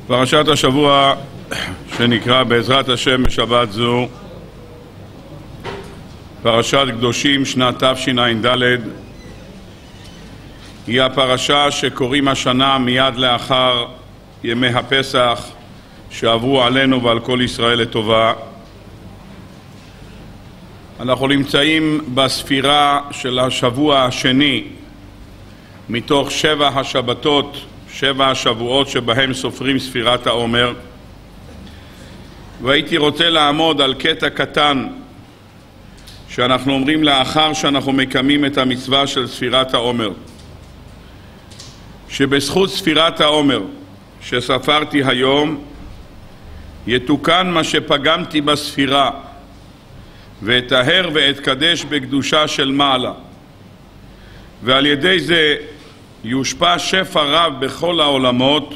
פרשת השבוע שנקרא בעזרת השם בשבת זו פרשת קדושים שנת תשע"ד, היא הפרשה שקוראים השנה מיד לאחר ימי הפסח שעברו עלינו ועל כל ישראל לטובה. אנחנו נמצאים בספירה של השבוע השני מתוך 7 השבתות, 7 השבועות שבהם סופרים ספירת העומר, והייתי רוצה לעמוד על קטע קטן שאנחנו אומרים לאחר שאנחנו מקיימים את המצווה של ספירת העומר, שבזכות ספירת העומר שספרתי היום יתוקן מה שפגמתי בספירה ואתהר ואתקדש בקדושה של מעלה, ועל ידי זה יושפע שפע רב בכל העולמות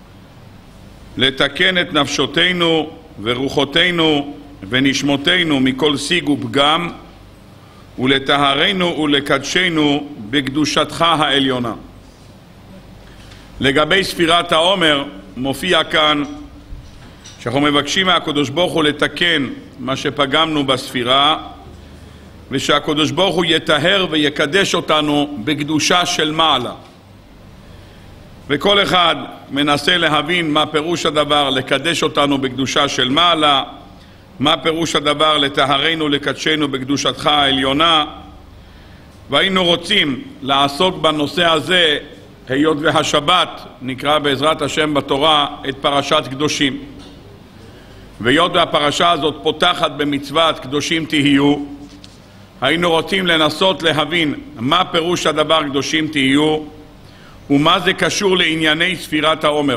לתקן את נפשותינו ורוחותינו ונשמותינו מכל שיג ופגם ולטהרנו ולקדשנו בקדושתך העליונה. לגבי ספירת העומר מופיע כאן שאנחנו מבקשים מהקדוש ברוך הוא לתקן מה שפגמנו בספירה, ושהקדוש ברוך הוא יטהר ויקדש אותנו בקדושה של מעלה. וכל אחד מנסה להבין מה פירוש הדבר לקדש אותנו בקדושה של מעלה, מה פירוש הדבר לטהרנו לקדשנו בקדושתך העליונה, והיינו רוצים לעסוק בנושא הזה היות והשבת נקרא בעזרת השם בתורה את פרשת קדושים, והיות והפרשה הזאת פותחת במצוות קדושים תהיו, היינו רוצים לנסות להבין מה פירוש הדבר קדושים תהיו ומה זה קשור לענייני ספירת העומר.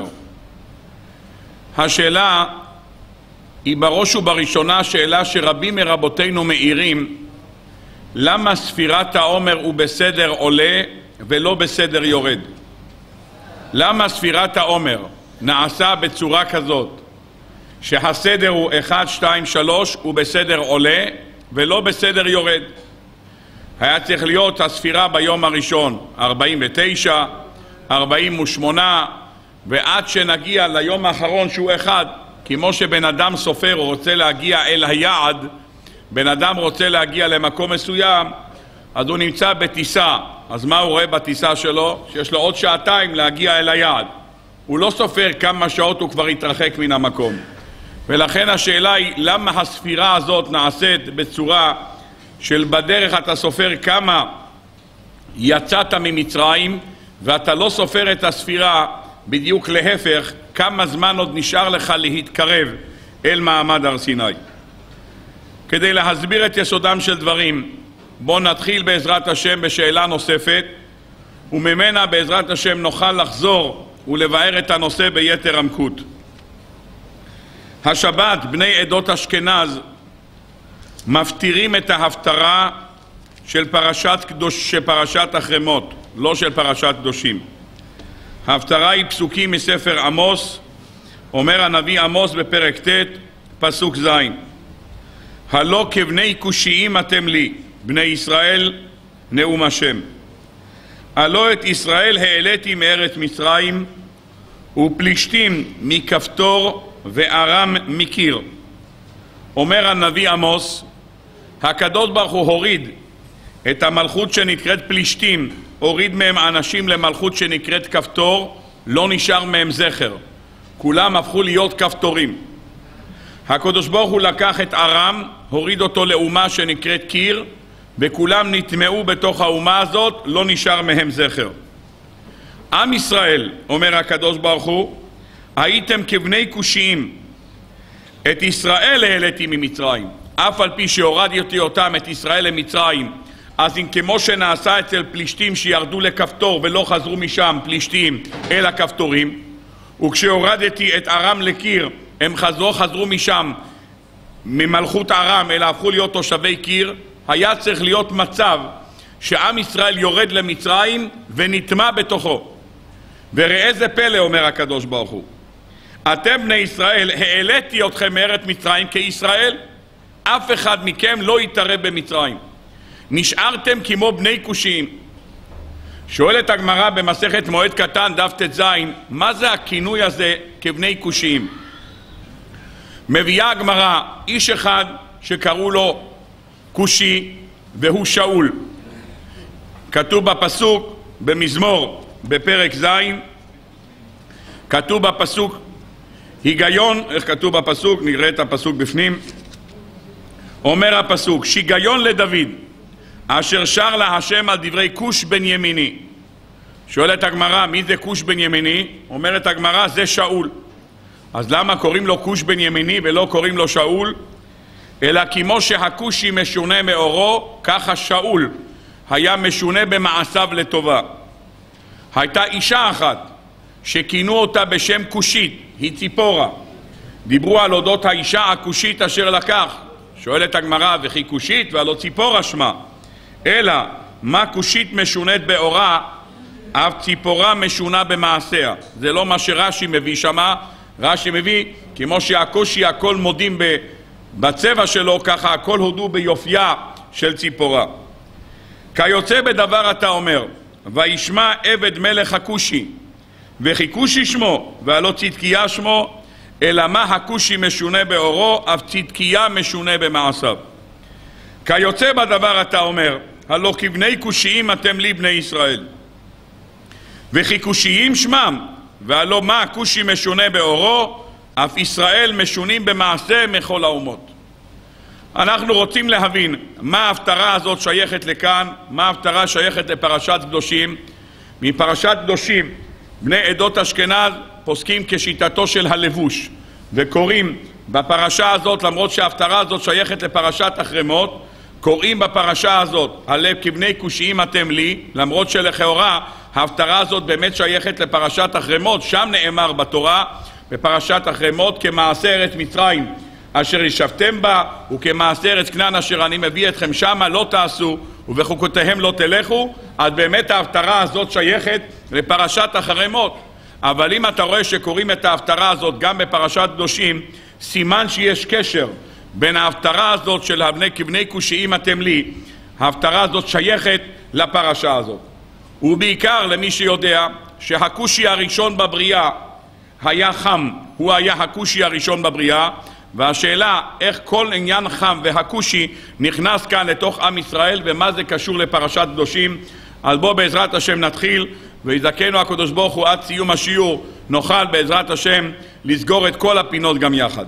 השאלה היא בראש ובראשונה שאלה שרבים מרבותינו מאירים, למה ספירת העומר הוא בסדר עולה ולא בסדר יורד? למה ספירת העומר נעשה בצורה כזאת שהסדר הוא 1, 2, 3 הוא בסדר עולה ולא בסדר יורד? היה צריך להיות הספירה ביום הראשון 49, 48, ועד שנגיע ליום האחרון שהוא 1, כמו שבן אדם סופר רוצה להגיע אל היעד, בן אדם רוצה להגיע למקום מסוים, אז הוא נמצא בטיסה, אז מה הוא רואה בטיסה שלו? שיש לו עוד 2 שעות להגיע אל היעד, הוא לא סופר כמה שעות הוא כבר התרחק מן המקום. ולכן השאלה היא למה הספירה הזאת נעשית בצורה של בדרך אתה סופר כמה יצאת ממצרים, ואתה לא סופר את הספירה בדיוק להפך כמה זמן עוד נשאר לך להתקרב אל מעמד הר סיני. כדי להסביר את יסודם של דברים, בואו נתחיל בעזרת השם בשאלה נוספת, וממנה בעזרת השם נוכל לחזור ולבאר את הנושא ביתר עמקות. השבת בני עדות אשכנז מפטירים את ההפטרה של פרשת אחרי מות, לא של פרשת קדושים. ההפטרה היא פסוקים מספר עמוס. אומר הנביא עמוס בפרק ט' פסוק ז': הלא כבני כושיים אתם לי, בני ישראל, נאום השם. הלא את ישראל העליתי מארץ מצרים, ופלישתים מכפתור וארם מקיר. אומר הנביא עמוס, הקדוש ברוך הוא הוריד את המלכות שנקראת פלישתים, הוריד מהם אנשים למלכות שנקראת כפתור, לא נשאר מהם זכר, כולם הפכו להיות כפתורים. הקדוש ברוך הוא לקח את ארם, הוריד אותו לאומה שנקראת קיר, וכולם נטמעו בתוך האומה הזאת, לא נשאר מהם זכר. עם ישראל, אומר הקדוש ברוך הוא, הייתם כבני כושיים, את ישראל העליתי ממצרים, אף על פי שהורדתי אותם את ישראל למצרים, אז אם כמו שנעשה אצל פלישתים שירדו לכפתור ולא חזרו משם פלישתים אל הכפתורים, וכשהורדתי את ארם לקיר הם חזרו משם ממלכות ארם אלא הפכו להיות תושבי קיר, היה צריך להיות מצב שעם ישראל יורד למצרים ונטמע בתוכו. וראה זה פלא, אומר הקדוש ברוך הוא, אתם בני ישראל העליתי אתכם מארץ מצרים כישראל, אף אחד מכם לא יתערב במצרים, נשארתם כמו בני כושיים. שואלת הגמרא במסכת מועד קטן דף ט"ז, מה זה הכינוי הזה כבני כושיים? מביאה הגמרא איש אחד שקראו לו כושי והוא שאול. כתוב בפסוק במזמור בפרק ז', כתוב בפסוק היגיון, איך כתוב בפסוק? נראה את הפסוק בפנים. אומר הפסוק, שיגיון לדוד אשר שר להשם על דברי כוש בן ימיני. שואלת הגמרא, מי זה כוש בן ימיני? אומרת הגמרא, זה שאול. אז למה קוראים לו כוש בן ימיני ולא קוראים לו שאול? אלא כמו שהכושי משונה מאורו, ככה שאול היה משונה במעשיו לטובה. הייתה אישה אחת שכינו אותה בשם כושית, היא ציפורה. דיברו על אודות האישה הכושית אשר לקח. שואלת הגמרא, וכי כושית והלא ציפורה שמה. אלא מה כושית משונית באורה, אף ציפורה משונה במעשיה. זה לא מה שרש"י מביא שמה. רש"י מביא, כמו שהכושי הכל מודים בצבע שלו, ככה הכל הודו ביופייה של ציפורה. כיוצא בדבר אתה אומר, וישמע עבד מלך הכושי, וכי כושי שמו, והלא צדקיה שמו, אלא מה הכושי משונה באורו, אף צדקיה משונה במעשיו. כיוצא בדבר אתה אומר, הלא כבני כושיים אתם לי בני ישראל. וכי כושיים שמם, והלא מה הכושי משונה באורו, אף ישראל משונים במעשה מכל האומות. אנחנו רוצים להבין מה ההפטרה הזאת שייכת לכאן, מה ההפטרה שייכת לפרשת קדושים. מפרשת קדושים בני עדות אשכנז פוסקים כשיטתו של הלבוש, וקוראים בפרשה הזאת, למרות שההפטרה הזאת שייכת לפרשת החרמות, קוראים בפרשה הזאת הלב כבני כושיים אתם לי, למרות שלכאורה ההפטרה הזאת באמת שייכת לפרשת החרמות. שם נאמר בתורה בפרשת החרמות, כמעשה ארץ מצרים אשר ישבתם בה, וכמעשה ארץ כנען אשר אני מביא אתכם שמה לא תעשו, ובחוקותיהם לא תלכו. אז באמת ההפטרה הזאת שייכת לפרשת החרמות. אבל אם אתה רואה שקוראים את ההפטרה הזאת גם בפרשת קדושים, סימן שיש קשר בין ההפטרה הזאת של הבני כבני כושיים אתם לי, ההפטרה הזאת שייכת לפרשה הזאת. ובעיקר למי שיודע שהכושי הראשון בבריאה היה חם, הוא היה הכושי הראשון בבריאה, והשאלה איך כל עניין חם והכושי נכנס כאן לתוך עם ישראל ומה זה קשור לפרשת קדושים. אז בוא בעזרת השם נתחיל, ויזכנו הקדוש ברוך הוא עד סיום השיעור נוכל בעזרת השם לסגור את כל הפינות גם יחד.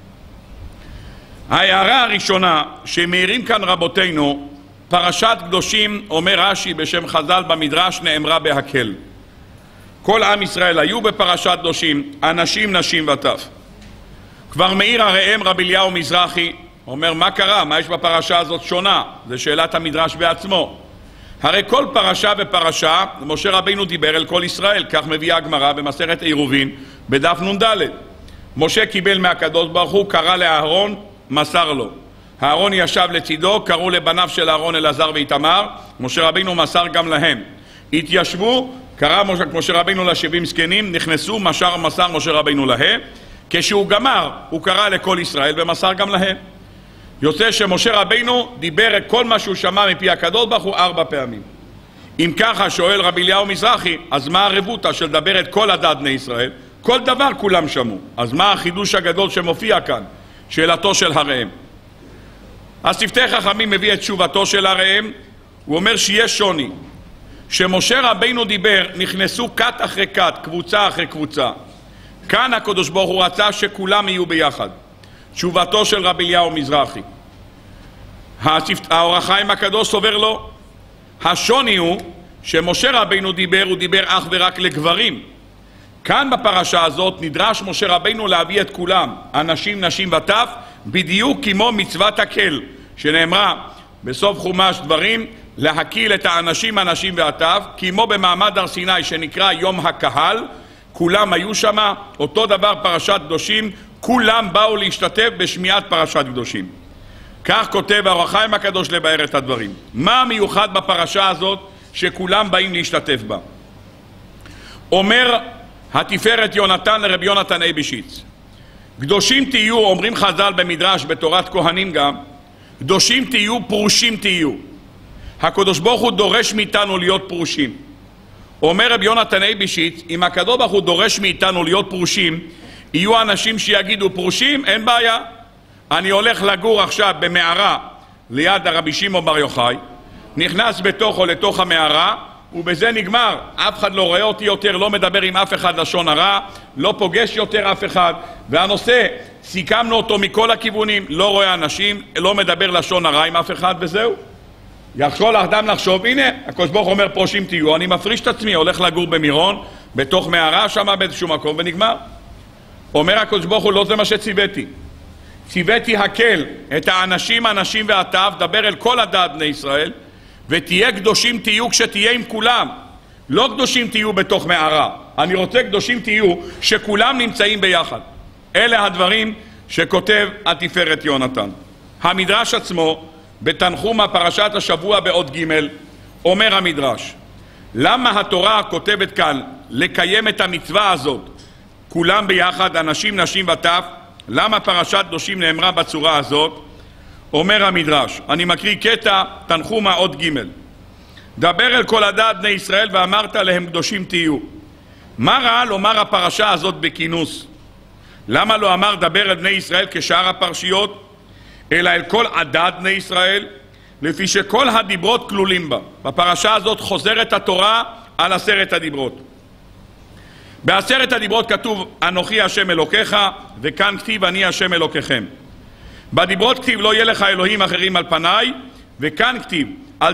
ההערה הראשונה שמעירים כאן רבותינו, פרשת קדושים, אומר רש"י בשם חז"ל במדרש, נאמרה בהקל. כל עם ישראל היו בפרשת קדושים, אנשים, נשים וטף. כבר מעיר הראם רבי אליהו מזרחי, אומר מה קרה, מה יש בפרשה הזאת שונה? זה שאלת המדרש בעצמו. הרי כל פרשה ופרשה משה רבינו דיבר אל כל ישראל, כך מביאה הגמרא במסכת עירובין בדף נ"ד. משה קיבל מהקדוש ברוך הוא, קרא לאהרון, מסר לו. אהרון ישב לצידו, קראו לבניו של אהרון אלעזר ואיתמר, משה רבינו מסר גם להם. התיישבו, קרא משה רבינו ל70 זקנים, נכנסו, מסר משה רבינו להם. כשהוא גמר, הוא קרא לכל ישראל ומסר גם להם. יוצא שמשה רבינו דיבר את כל מה שהוא שמע מפי הקדוש ברוך הוא 4 פעמים. אם ככה שואל רבי אליהו מזרחי, אז מה הרבותא של לדבר את כל עדת בני ישראל? כל דבר כולם שמעו. אז מה החידוש הגדול שמופיע כאן? שאלתו של הראם. השפתי חכמים מביא את תשובתו של הראם, הוא אומר שיש שוני. שמשה רבינו דיבר, נכנסו כת אחרי כת, קבוצה אחרי קבוצה. כאן הקדוש ברוך הוא רצה שכולם יהיו ביחד. תשובתו של רבי אליהו מזרחי. האור החיים הקדוש סובר לו. השוני הוא שמשה רבינו דיבר, הוא דיבר אך ורק לגברים. כאן בפרשה הזאת נדרש משה רבינו להביא את כולם, אנשים, נשים וטף, בדיוק כמו מצוות הקל, שנאמרה בסוף חומש דברים, להקיל את האנשים, הנשים והטף, כמו במעמד הר סיני שנקרא יום הקהל, כולם היו שם. אותו דבר פרשת קדושים, כולם באו להשתתף בשמיעת פרשת קדושים. כך כותב האור החיים הקדוש לבאר את הדברים. מה המיוחד בפרשה הזאת שכולם באים להשתתף בה? אומר התפארת יונתן לרבי יונתן אייבשיץ, קדושים תהיו, אומרים חז"ל במדרש בתורת כהנים גם, קדושים תהיו, פרושים תהיו. הקדוש ברוך הוא דורש מאיתנו להיות פרושים. אומר רבי יונתן אייבשיץ, אם הקדוש ברוך הוא דורש מאיתנו להיות פרושים, יהיו אנשים שיגידו פרושים, אין בעיה. אני הולך לגור עכשיו במערה ליד הרבי שמעון בר יוחאי, נכנס לתוך המערה, ובזה נגמר. אף אחד לא רואה אותי יותר, לא מדבר עם אף אחד לשון הרע, לא פוגש יותר אף אחד, והנושא, סיכמנו אותו מכל הכיוונים, לא רואה אנשים, לא מדבר לשון הרע עם אף אחד, וזהו. יכול האדם לחשוב, הנה, הקדוש ברוך הוא אומר פרושים תהיו, אני מפריש את עצמי, הולך לגור במירון, בתוך מערה שם באיזשהו מקום, ונגמר. אומר הקדוש ברוך הוא, לא זה מה שציוויתי. ציוויתי הקל את האנשים, אנשים ואתה, דבר אל כל הדעת בני ישראל, ותהיה קדושים תהיו כשתהיה עם כולם. לא קדושים תהיו בתוך מערה. אני רוצה קדושים תהיו שכולם נמצאים ביחד. אלה הדברים שכותב התפארת יונתן. המדרש עצמו, בתנחום פרשת השבוע באות ג', אומר המדרש, למה התורה כותבת כאן לקיים את המצווה הזאת, כולם ביחד, אנשים, נשים וטף, למה פרשת קדושים נאמרה בצורה הזאת? אומר המדרש, אני מקריא קטע תנחומה עוד ג', דבר אל כל הדעת בני ישראל ואמרת להם קדושים תהיו. מה ראה לומר הפרשה הזאת בכינוס? למה לא אמר דבר אל בני ישראל כשאר הפרשיות, אלא אל כל עדת בני ישראל, לפי שכל הדיברות כלולים בה? בפרשה הזאת חוזרת התורה על 10 הדיברות. ב10 הדיברות כתוב אנוכי השם אלוקיך, וכאן כתיב אני השם אלוקיכם. בדיברות כתיב לא יהיה לך אלוהים אחרים על פניי, וכאן כתיב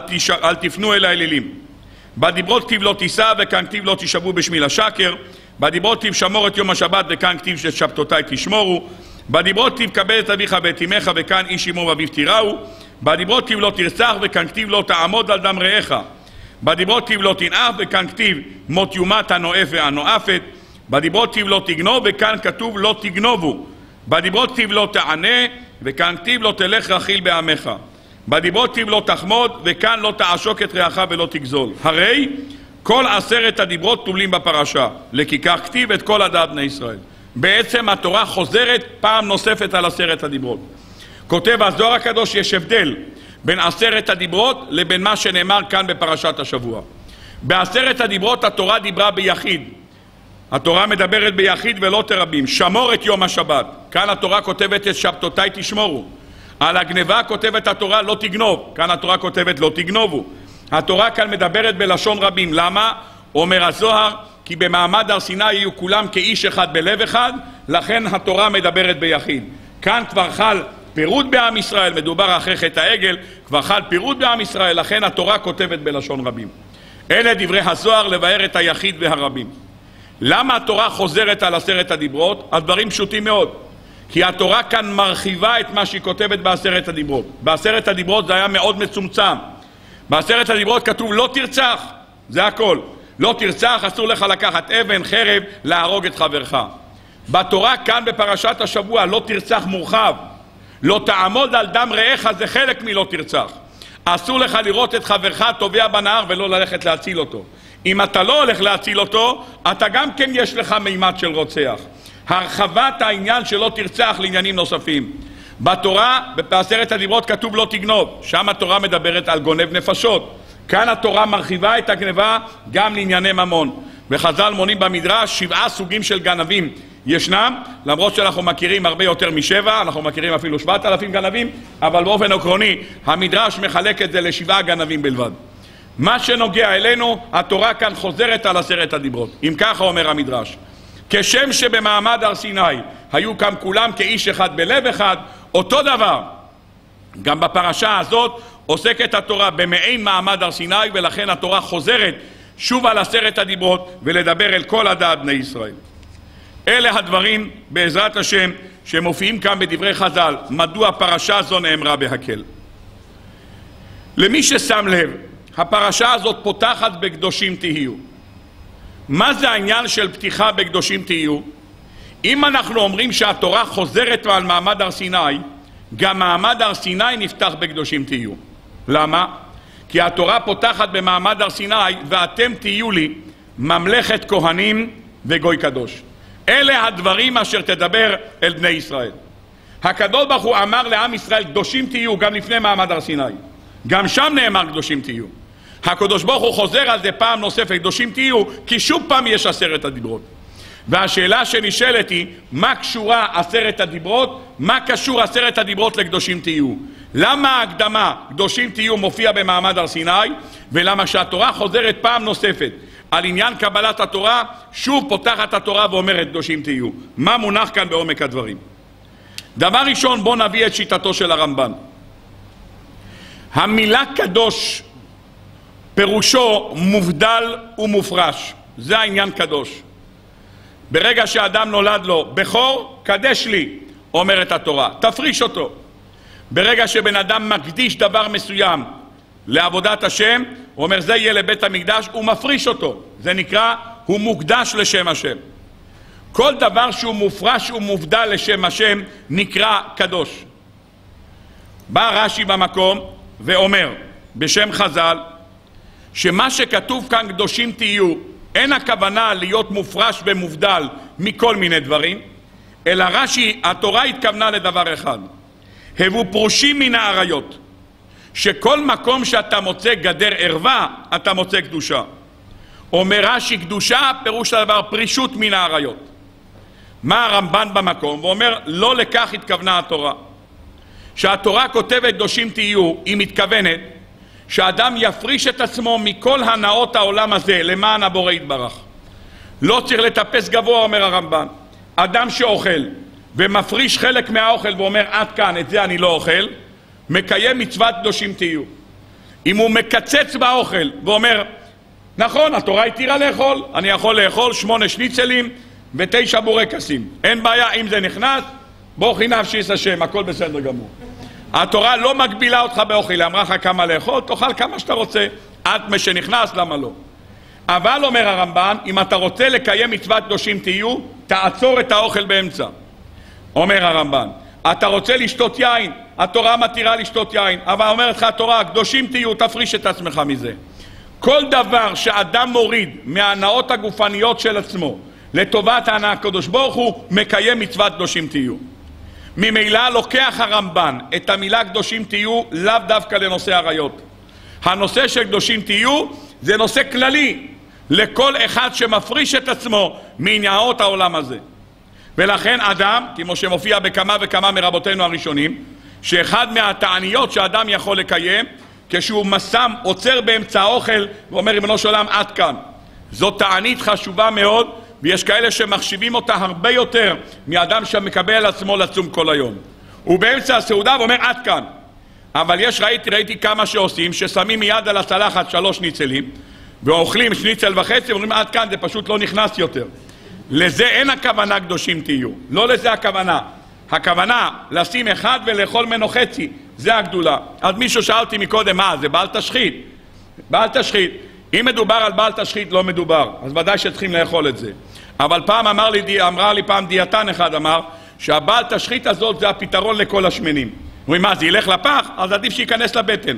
אל תפנו אל האלילים. בדיברות כתיב לא תישא, וכאן כתיב לא תשבו בשמי לשקר. בדיברות כתיב שמור את יום השבת, וכאן כתיב ששבתותיי תשמורו. בדיברות כתיב כבד את אביך ואת אמך, וכאן איש אמו ואביו תיראו. בדיברות כתיב לא תרצח, וכאן כתיב לא תעמוד על דם רעך. בדיברות כתיב לא תנאף, וכאן כתיב מות יומת הנואף והנואפת. בדיברות כתיב לא תגנוב, וכאן כתוב לא תגנובו. בדיברות כתיב לא תענה, וכאן כתיב לא תלך רכיל בעמך. בדיברות כתיב לא תחמוד, וכאן לא תעשוק את רעך ולא תגזול. הרי כל 10 הדיברות כלולים בפרשה, לכיכך כתיב את כל הדעת בני ישראל. בעצם התורה חוזרת פעם נוספת על 10 הדיברות. כותב הזוהר הקדוש, יש הבדל בין 10 הדיברות לבין מה שנאמר כאן בפרשת השבוע. ב10 הדיברות התורה דיברה ביחיד. התורה מדברת ביחיד ולא תרבים. שמור את יום השבת. כאן התורה כותבת את שבתותיי תשמורו. על הגניבה כותבת התורה לא תגנוב. כאן התורה כותבת לא תגנובו. התורה כאן מדברת בלשון רבים. למה? אומר הזוהר, כי במעמד הר סיני יהיו כולם כאיש אחד בלב אחד, לכן התורה מדברת ביחיד. כאן כבר חל פירוד בעם ישראל, מדובר אחרי חטא העגל, כבר חל פירוד בעם ישראל, לכן התורה כותבת בלשון רבים. אלה דברי הזוהר לבאר את היחיד והרבים. למה התורה חוזרת על 10 הדיברות? הדברים פשוטים מאוד. כי התורה כאן מרחיבה את מה שהיא כותבת ב10 הדיברות. ב10 הדיברות זה היה מאוד מצומצם. ב10 הדיברות כתוב לא תרצח, זה הכל. לא תרצח, אסור לך לקחת אבן, חרב, להרוג את חברך. בתורה כאן בפרשת השבוע לא תרצח מורחב. לא תעמוד על דם רעך, זה חלק מלא תרצח. אסור לך לראות את חברך טובע בנהר ולא ללכת להציל אותו. אם אתה לא הולך להציל אותו, אתה גם כן יש לך מימד של רוצח. הרחבת העניין שלא תרצח לעניינים נוספים. בתורה, ב10 הדיברות כתוב לא תגנוב. שם התורה מדברת על גונב נפשות. כאן התורה מרחיבה את הגניבה גם לענייני ממון. בחז"ל מונים במדרש 7 סוגים של גנבים ישנם, למרות שאנחנו מכירים הרבה יותר מ7, אנחנו מכירים אפילו 7,000 גנבים, אבל באופן עקרוני המדרש מחלק את זה ל7 גנבים בלבד. מה שנוגע אלינו, התורה כאן חוזרת על 10 הדיברות. אם ככה אומר המדרש, כשם שבמעמד הר סיני היו כאן כולם כאיש אחד בלב אחד, אותו דבר גם בפרשה הזאת עוסקת התורה במעין מעמד הר סיני, ולכן התורה חוזרת שוב על 10 הדיברות ולדבר אל כל הדעת בני ישראל. אלה הדברים בעזרת השם שמופיעים כאן בדברי חז"ל, מדוע פרשה זו נאמרה בהקל. למי ששם לב, הפרשה הזאת פותחת בקדושים תהיו. מה זה העניין של פתיחה בקדושים תהיו? אם אנחנו אומרים שהתורה חוזרת על מעמד הר סיני, גם מעמד הר סיני נפתח בקדושים תהיו. למה? כי התורה פותחת במעמד הר סיני, ואתם תהיו לי ממלכת כהנים וגוי קדוש. אלה הדברים אשר תדבר אל בני ישראל. הקדוש ברוך הוא אמר לעם ישראל קדושים תהיו גם לפני מעמד הר סיני. גם שם נאמר קדושים תהיו. הקדוש ברוך הוא חוזר על זה פעם נוספת, קדושים תהיו, כי שוב פעם יש 10 הדיברות. והשאלה שנשאלת היא, מה קשורה 10 הדיברות? מה קשור 10 הדיברות לקדושים תהיו? למה ההקדמה קדושים תהיו מופיע במעמד הר סיני, ולמה שהתורה חוזרת פעם נוספת על עניין קבלת התורה, שוב פותחת התורה ואומרת קדושים תהיו? מה מונח כאן בעומק הדברים? דבר ראשון, בוא נביא את שיטתו של הרמב"ן. המילה קדוש פירושו מובדל ומופרש, זה העניין קדוש. ברגע שאדם נולד לו בכור, קדש לי, אומרת התורה, תפריש אותו. ברגע שבן אדם מקדיש דבר מסוים לעבודת השם, הוא אומר זה יהיה לבית המקדש, הוא מפריש אותו, זה נקרא, הוא מוקדש לשם השם. כל דבר שהוא מופרש ומובדל לשם השם נקרא קדוש. בא רש"י במקום ואומר בשם חז"ל שמה שכתוב כאן קדושים תהיו, אין הכוונה להיות מופרש ומובדל מכל מיני דברים, אלא רש"י, התורה התכוונה לדבר אחד, הבו פרושים מן האריות, שכל מקום שאתה מוצא גדר ערווה אתה מוצא קדושה. אומר רש"י קדושה פירוש הדבר פרישות מן האריות. מה הרמב"ן במקום? ואומר לא לכך התכוונה התורה. שהתורה כותבת קדושים תהיו, היא מתכוונת שאדם יפריש את עצמו מכל הנאות העולם הזה למען הבורא יתברך. לא צריך לטפס גבוה, אומר הרמב"ן. אדם שאוכל ומפריש חלק מהאוכל ואומר עד כאן, את זה אני לא אוכל, מקיים מצוות קדושים תהיו. אם הוא מקצץ באוכל ואומר נכון, התורה התירה לאכול, אני יכול לאכול 8 שניצלים ו9 בורקסים, אין בעיה, אם זה נכנס בוכי נפשיס השם, הכל בסדר גמור. התורה לא מגבילה אותך באוכל, היא אמרה לך כמה לאכול, תאכל כמה שאתה רוצה, עד מה שנכנס, למה לא? אבל אומר הרמב"ן, אם אתה רוצה לקיים מצוות קדושים תהיו, תעצור את האוכל באמצע. אומר הרמב"ן, אתה רוצה לשתות יין, התורה מתירה לשתות יין, אבל אומרת לך התורה, קדושים תהיו, תפריש את עצמך מזה. כל דבר שאדם מוריד מההנאות הגופניות של עצמו לטובת ההנאה הקדוש ברוך הוא, מקיים מצוות קדושים תהיו. ממילא לוקח הרמב"ן את המילה קדושים תהיו לאו דווקא לנושא עריות. הנושא של קדושים תהיו זה נושא כללי לכל אחד שמפריש את עצמו מעניינות העולם הזה. ולכן אדם, כמו שמופיע בכמה וכמה מרבותינו הראשונים, שאחד מהתעניות שאדם יכול לקיים, כשהוא מסם, עוצר באמצע האוכל ואומר ריבונו של עולם עד כאן. זו תענית חשובה מאוד, ויש כאלה שמחשיבים אותה הרבה יותר מאדם שמקבל על עצמו לצום כל היום. הוא באמצע הסעודה ואומר עד כאן. אבל ראיתי כמה שעושים, ששמים מיד על הצלחת 3 ניצלים, ואוכלים שניצל וחצי, ואומרים עד כאן, זה פשוט לא נכנס יותר. לזה אין הכוונה קדושים תהיו, לא לזה הכוונה. הכוונה לשים אחד ולאכול ממנו חצי, זה הגדולה. אז מישהו שאלתי מקודם, מה, זה בעל תשחית? בעל תשחית. אם מדובר על בעל תשחית, לא מדובר, אז ודאי שצריכים לאכול את זה. אבל פעם אמרה לי פעם דיאטן אחד, אמר שהבעל תשחית הזאת זה הפתרון לכל השמנים. אומרים, מה, זה ילך לפח? אז עדיף שייכנס לבטן.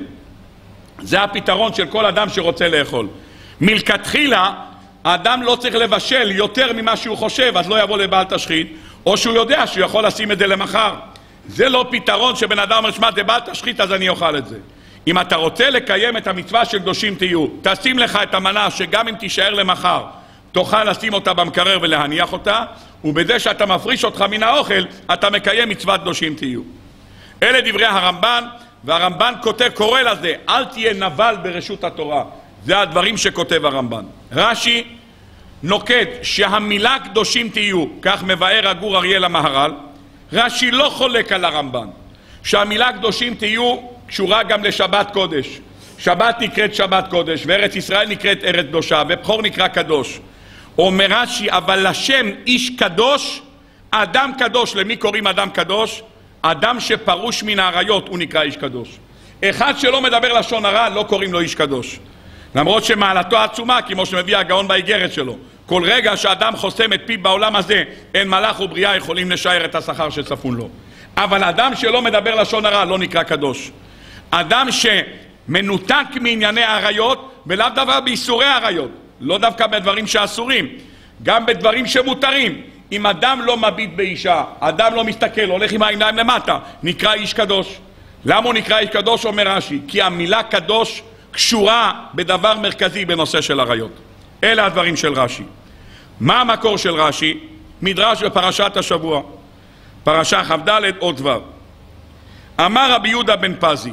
זה הפתרון של כל אדם שרוצה לאכול. מלכתחילה, האדם לא צריך לבשל יותר ממה שהוא חושב, אז לא יבוא לבעל תשחית, או שהוא יודע שהוא יכול לשים את זה למחר. זה לא פתרון שבן אדם אומר, שמע, זה בעל תשחית, אז אני אוכל את זה. אם אתה רוצה לקיים את המצווה של קדושים תהיו, תשים לך את המנה שגם אם תישאר למחר, תוכל לשים אותה במקרר ולהניח אותה, ובזה שאתה מפריש אותך מן האוכל, אתה מקיים מצוות קדושים תהיו. אלה דברי הרמב"ן, והרמב"ן קורא לזה, אל תהיה נבל ברשות התורה. זה הדברים שכותב הרמב"ן. רש"י נוקט שהמילה קדושים תהיו, כך מבאר הגור אריאל המהר"ל, רש"י לא חולק על הרמב"ן, שהמילה קדושים תהיו קשורה גם לשבת קודש. שבת נקראת שבת קודש, וארץ ישראל נקראת ארץ קדושה, ובכור נקרא קדוש. אומר רש"י, אבל לשם איש קדוש, אדם קדוש. למי קוראים אדם קדוש? אדם שפרוש מן העריות הוא נקרא איש קדוש. אחד שלא מדבר לשון הרע לא קוראים לו איש קדוש, למרות שמעלתו עצומה, כמו שמביא הגאון באיגרת שלו. כל רגע שאדם חוסם את פיו בעולם הזה, אין מלאך ובריאה יכולים לשער את השכר שצפון לו. אבל אדם שלא מדבר לשון הרע לא נקרא קדוש. אדם שמנותק מענייני העריות, ולאו דבר באיסורי העריות, לא דווקא בדברים שאסורים, גם בדברים שמותרים. אם אדם לא מביט באישה, אדם לא מסתכל, הולך עם העיניים למטה, נקרא איש קדוש. למה הוא נקרא איש קדוש? אומר רש"י, כי המילה קדוש קשורה בדבר מרכזי בנושא של עריות. אלה הדברים של רש"י. מה המקור של רש"י? מדרש בפרשת השבוע, פרשה כ"ד אות ו'. אמר רבי יהודה בן פזי,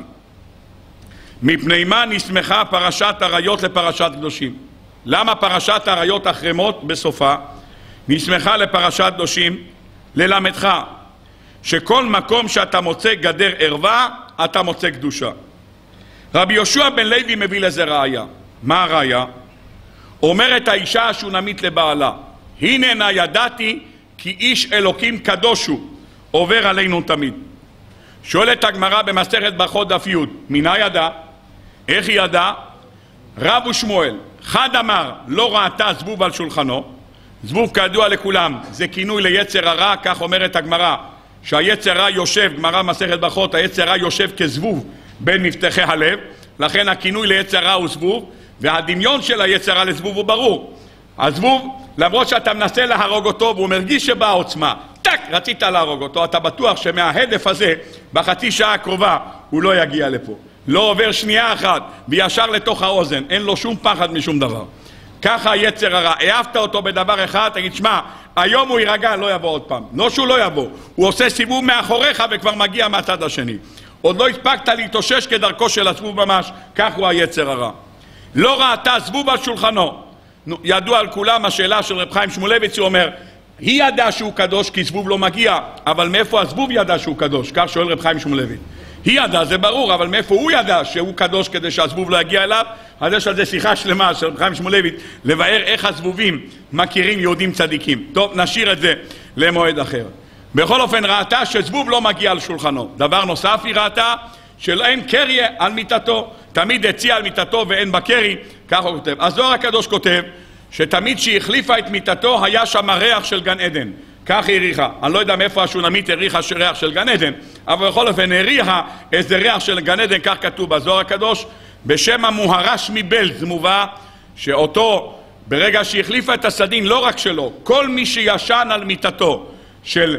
מפני מה נסמכה פרשת עריות לפרשת קדושים? למה פרשת עריות החרמות בסופה נסמכה לפרשת קדושים? ללמדך שכל מקום שאתה מוצא גדר ערווה אתה מוצא קדושה. רבי יהושע בן לוי מביא לזה ראיה. מה הראיה? אומרת האישה השונמית לבעלה, הנה נא ידעתי כי איש אלוקים קדוש הוא, עובר עלינו תמיד. שואלת הגמרא במסכת ברכות דף י', מנה ידע? איך היא ידעה? רב ושמואל, חד אמר לא ראתה זבוב על שולחנו. זבוב כידוע לכולם זה כינוי ליצר הרע, כך אומרת הגמרא, שהיצר הרע יושב, גמרא מסכת ברכות, היצר הרע יושב כזבוב בין מפתחי הלב, לכן הכינוי ליצר הרע הוא זבוב, והדמיון של היצר הרע לזבוב הוא ברור. הזבוב, למרות שאתה מנסה להרוג אותו והוא מרגיש שבאה עוצמה, טק, רצית להרוג אותו, אתה בטוח שמההדף הזה בחצי שעה הקרובה הוא לא יגיע לפה, לא עובר שנייה אחת וישר לתוך האוזן, אין לו שום פחד משום דבר. ככה היצר הרע, העפת אותו בדבר אחד, תגיד שמע, היום הוא יירגע, לא יבוא עוד פעם. לא שהוא לא יבוא, הוא עושה סיבוב מאחוריך וכבר מגיע מהצד השני. עוד לא הספקת להתאושש כדרכו של הזבוב ממש, כך הוא היצר הרע. לא ראתה זבוב על שולחנו. ידוע על כולם השאלה של רב חיים שמואלביץ, הוא אומר, היא ידעה שהוא קדוש כי זבוב לא מגיע, אבל מאיפה הזבוב ידע שהוא קדוש? כך שואל רב חיים שמואלביץ. היא ידעה, זה ברור, אבל מאיפה הוא ידע שהוא קדוש כדי שהזבוב לא יגיע אליו? אז יש על זה שיחה שלמה של רב חיים שמואלביץ לבאר איך הזבובים מכירים יהודים צדיקים. טוב, נשאיר את זה למועד אחר. בכל אופן ראתה שזבוב לא מגיע על שולחנו. דבר נוסף היא ראתה שאין קריה על מיטתו, תמיד הציע על מיטתו ואין בקרי, כך הוא כותב. הזוהר הקדוש כותב שתמיד שהיא החליפה את מיטתו היה שם ריח של גן עדן, כך היא הריחה. אני לא יודע מאיפה השונמית הריחה ריח של גן עדן, אבל בכל אופן הריחה איזה ריח של גן עדן, כך כתוב בזוהר הקדוש. בשם המוהרש מבלז מובא שאותו ברגע שהיא החליפה את הסדין, לא רק שלו, כל מי שישן על מיטתו של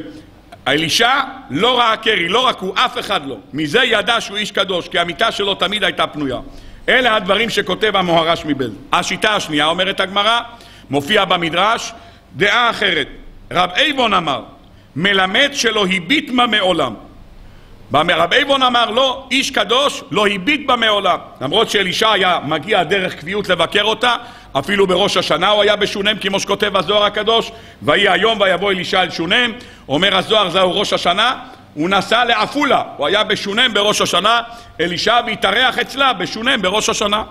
אלישע לא ראה קרי, לא רק הוא, אף אחד לא. מזה ידע שהוא איש קדוש, כי המיטה שלו תמיד הייתה פנויה. אלה הדברים שכותב המוהרש מבלז. השיטה השנייה, אומרת הגמרא, מופיע במדרש, דעה אחרת. רב איבון אמר, מלמד שלא הביט בה מעולם. רב איבון אמר, לא, איש קדוש לא הביט בה מעולם. למרות שאלישע היה מגיע דרך קביעות לבקר אותה, אפילו בראש השנה הוא היה בשונם, כמו שכותב הזוהר הקדוש, ויהי היום ויבוא אלישע אל שונם. אומר הזוהר, זהו ראש השנה, הוא נסע לעפולה, הוא היה בשונם בראש השנה, אלישע והתארח אצלה בשונם בראש השנה.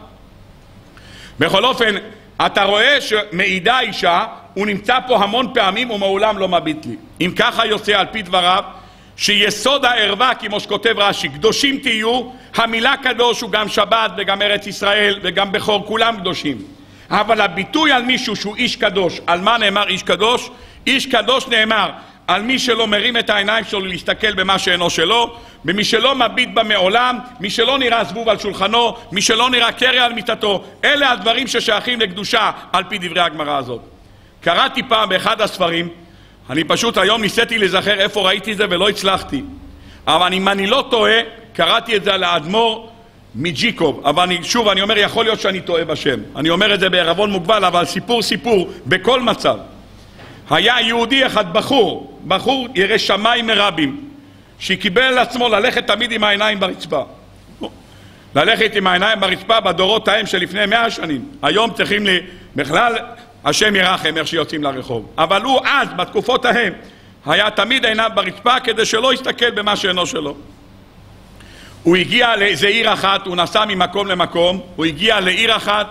בכל אופן, אתה רואה שמעידה אישה, הוא נמצא פה המון פעמים ומעולם לא מביט לי. אם ככה יוצא על פי דבריו, שיסוד הערווה, כמו שכותב רש"י, קדושים תהיו, המילה קדוש הוא גם שבת וגם ארץ ישראל וגם בכור, כולם קדושים. אבל הביטוי על מישהו שהוא איש קדוש, על מה נאמר איש קדוש? איש קדוש נאמר על מי שלא מרים את העיניים שלו להסתכל במה שאינו שלו, במי שלא מביט בה מעולם, מי שלא נראה זבוב על שולחנו, מי שלא נראה קרע על מיטתו. אלה הדברים ששייכים לקדושה על פי דברי הגמרא הזאת. קראתי פעם באחד הספרים, אני פשוט היום ניסיתי לזכר איפה ראיתי זה ולא הצלחתי, אבל אם אני לא טועה, קראתי את זה על האדמו"ר מג'יקוב, אבל שוב אני אומר, יכול להיות שאני טועה בשם, אני אומר את זה בערבון מוגבל, אבל סיפור בכל מצב. היה יהודי אחד, בחור ירא שמיים מרבים, שקיבל על עצמו ללכת תמיד עם העיניים ברצפה. ללכת עם העיניים ברצפה בדורות ההם שלפני 100 שנים. היום צריכים בכלל, השם ירחם איך שיוצאים לרחוב. אבל הוא אז, בתקופות ההם, היה תמיד עיניו ברצפה כדי שלא יסתכל במה שאינו שלו. הוא הגיע לאיזה עיר אחת, הוא נסע ממקום למקום, הוא הגיע לעיר אחת,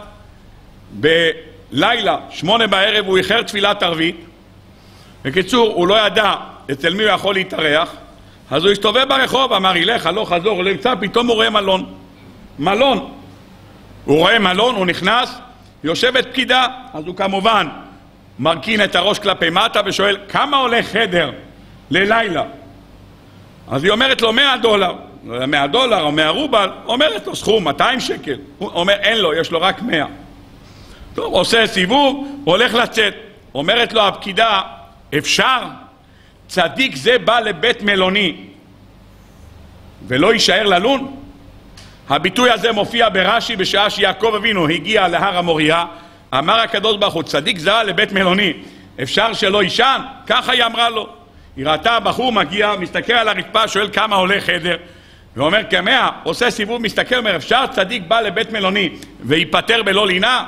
בלילה, 8 בערב, הוא איחר תפילת ערבית. בקיצור, הוא לא ידע אצל מי הוא יכול להתארח, אז הוא הסתובב ברחוב, אמר, ילך, הלוך, חזור, הוא נמצא, פתאום הוא רואה מלון. הוא רואה מלון, הוא נכנס, יושבת פקידה, אז הוא כמובן מרכין את הראש כלפי מטה ושואל, כמה עולה חדר ללילה? אז היא אומרת לו $100, $100 או 100 רובל, אומרת לו סכום 200 שקל. הוא אומר, אין לו, יש לו רק 100. טוב, עושה סיבוב, הולך לצאת. אומרת לו הפקידה, אפשר? צדיק זה בא לבית מלוני ולא יישאר ללון? הביטוי הזה מופיע ברש"י בשעה שיעקב אבינו הגיע להר המוריה. אמר הקדוש ברוך הוא, צדיק זרע לבית מלוני, אפשר שלא יישן? ככה היא אמרה לו. היא ראתה בחור מגיע, מסתכל על הרצפה, שואל כמה עולה חדר, ואומר כ100, עושה סיבוב, מסתכל, אומר, אפשר צדיק בא לבית מלוני ויפטר בלא לינה?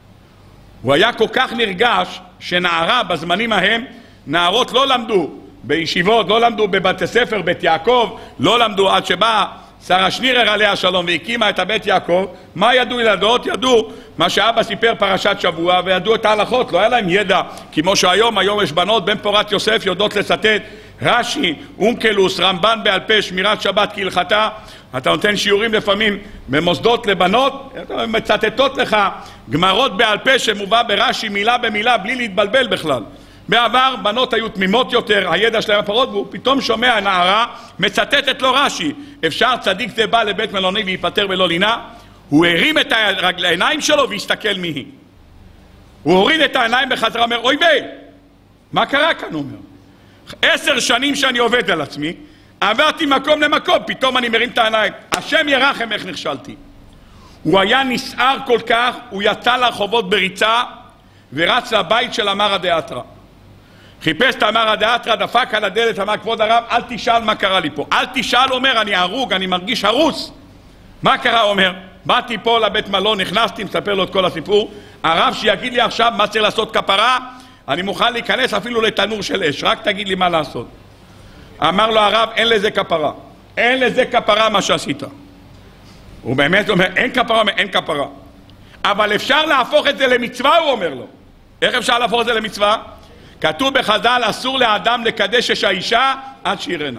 הוא היה כל כך נרגש שנערה בזמנים ההם, נערות לא למדו בישיבות, לא למדו בבתי ספר, בית יעקב, לא למדו עד שבא שרה שנירר עליה שלום והקימה את הבית יעקב. מה ידעו ילדות? ידעו מה שאבא סיפר פרשת שבוע, וידעו את ההלכות. לא היה להם ידע כמו שהיום, היום יש בנות בן פורת יוסף יודעות לצטט רש"י, אונקלוס, רמב"ן בעל פה, שמירת שבת כהלכתה. אתה נותן שיעורים לפעמים במוסדות לבנות, מצטטות לך גמרות בעל פה שמובא ברש"י מילה במילה בלי להתבלבל בכלל. בעבר בנות היו תמימות יותר, הידע שלהם הפרות, והוא פתאום שומע נערה מצטטת לו רש"י, אפשר צדיק זה בא לבית מלוני ויפטר בלא לינה? הוא הרים את העיניים שלו והסתכל מי היא. הוא הוריד את העיניים בחזרה, אומר, אוי בי, מה קרה כאן? הוא אומר, 10 שנים שאני עובד על עצמי, עברתי מקום למקום, פתאום אני מרים את העיניים, השם ירחם איך נכשלתי. הוא היה נסער כל כך, הוא יצא לרחובות בריצה ורץ לבית של אמרא דאתרא. חיפש את אמרא דאתרא, דפק על הדלת, אמר, כבוד הרב, אל תשאל מה קרה לי פה. אל תשאל, אומר, אני הרוג, אני מרגיש הרוס. מה קרה? אומר, באתי פה לבית מלון, נכנסתי, מספר לו את כל הסיפור. הרב שיגיד לי עכשיו מה צריך לעשות כפרה, אני מוכן להיכנס אפילו לתנור של אש, רק תגיד לי מה לעשות. אמר לו הרב, אין לזה כפרה. אין לזה כפרה מה שעשית. הוא באמת אומר, אין כפרה, אין כפרה. אבל אפשר להפוך את זה למצווה, הוא אומר לו. איך אפשר להפוך את זה למצווה? כתוב בחז"ל, אסור לאדם לקדש את האישה עד שירנה.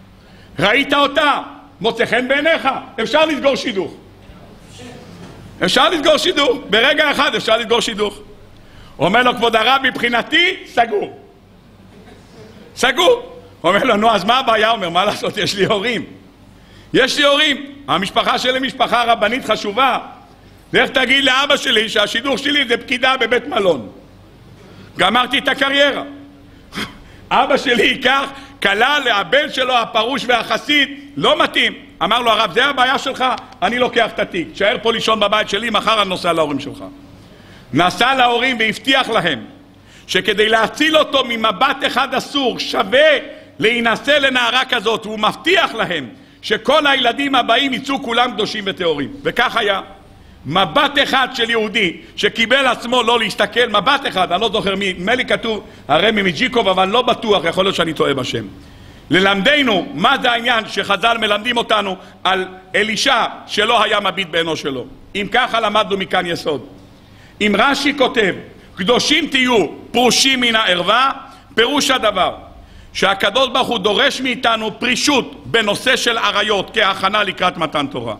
ראית אותה, מוצא חן בעיניך, אפשר לסגור שידוך. אפשר לסגור שידוך, ברגע אחד אפשר לסגור שידוך. אומר לו, כבוד הרב, מבחינתי, סגור. סגור. אומר לו, נו, אז מה הבעיה? אומר, מה לעשות? יש לי הורים. יש לי הורים. המשפחה שלי משפחה רבנית חשובה. ואיך תגיד לאבא שלי שהשידוך שלי זה פקידה בבית מלון? גמרתי את הקריירה. אבא שלי ייקח קלה לבן שלו הפרוש והחסיד, לא מתאים. אמר לו הרב, זה הבעיה שלך? אני לוקח את התיק. תשאר פה לישון בבית שלי, מחר אני נוסע להורים שלך. נסע להורים והבטיח להם שכדי להציל אותו ממבט אחד אסור, שווה להינשא לנערה כזאת. והוא מבטיח להם שכל הילדים הבאים יצאו כולם קדושים וטהורים. וכך היה. מבט אחד של יהודי שקיבל עצמו לא להסתכל, מבט אחד, אני לא זוכר מי, נדמה לי כתוב הרמי מג'יקוב, אבל לא בטוח, יכול להיות שאני טועה בשם. ללמדנו מה זה העניין שחז"ל מלמדים אותנו על אלישע שלא היה מביט בעינו שלו. אם ככה למדנו מכאן יסוד. אם רש"י כותב קדושים תהיו פרושים מן הערווה, פירוש הדבר שהקדוש ברוך הוא דורש מאיתנו פרישות בנושא של עריות כהכנה לקראת מתן תורה.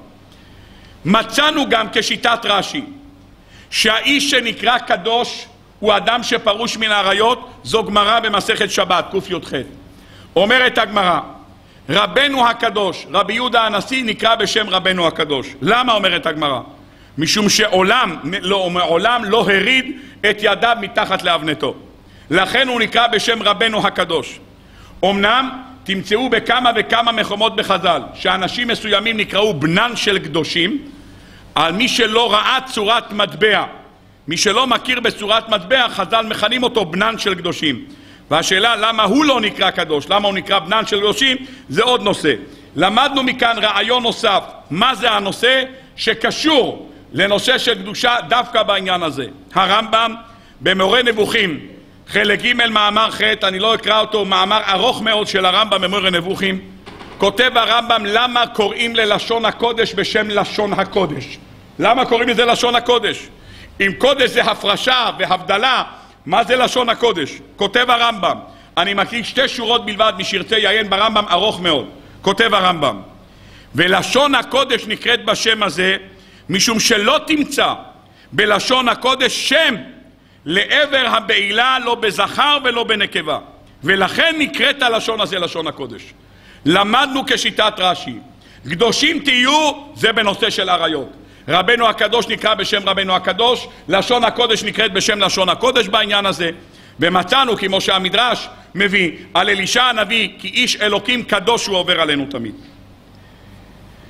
מצאנו גם כשיטת רש"י שהאיש שנקרא קדוש הוא אדם שפרוש מן העריות. זו גמרא במסכת שבת ק"ח. אומרת הגמרא, רבנו הקדוש, רבי יהודה הנשיא, נקרא בשם רבנו הקדוש. למה אומרת הגמרא? משום שעולם לא הריד את ידיו מתחת לאבנתו, לכן הוא נקרא בשם רבנו הקדוש. אמנם תמצאו בכמה וכמה מקומות בחז"ל שאנשים מסוימים נקראו בנן של קדושים, על מי שלא ראה צורת מטבע. מי שלא מכיר בצורת מטבע, חז"ל מכנים אותו בנן של קדושים. והשאלה למה הוא לא נקרא קדוש, למה הוא נקרא בנן של קדושים, זה עוד נושא. למדנו מכאן רעיון נוסף. מה זה הנושא שקשור לנושא של קדושה דווקא בעניין הזה? הרמב"ם במורה נבוכים חלק ג' מאמר ח', אני לא אקרא אותו, מאמר ארוך מאוד של הרמב"ם במורה נבוכים. כותב הרמב"ם למה קוראים ללשון הקודש בשם לשון הקודש. למה קוראים לזה לשון הקודש? אם קודש זה הפרשה והבדלה, מה זה לשון הקודש? כותב הרמב"ם, אני מכיר 2 שורות בלבד, מי שירצה יעיין ברמב"ם, ארוך מאוד. כותב הרמב"ם, ולשון הקודש נקראת בשם הזה משום שלא תמצא בלשון הקודש שם לעבר הבעילה, לא בזכר ולא בנקבה, ולכן נקראת הלשון הזה לשון הקודש. למדנו כשיטת רש"י, קדושים תהיו זה בנושא של עריות. רבנו הקדוש נקרא בשם רבנו הקדוש, לשון הקודש נקראת בשם לשון הקודש בעניין הזה. ומצאנו כמו שהמדרש מביא על אלישע הנביא כי איש אלוקים קדוש הוא עובר עלינו תמיד.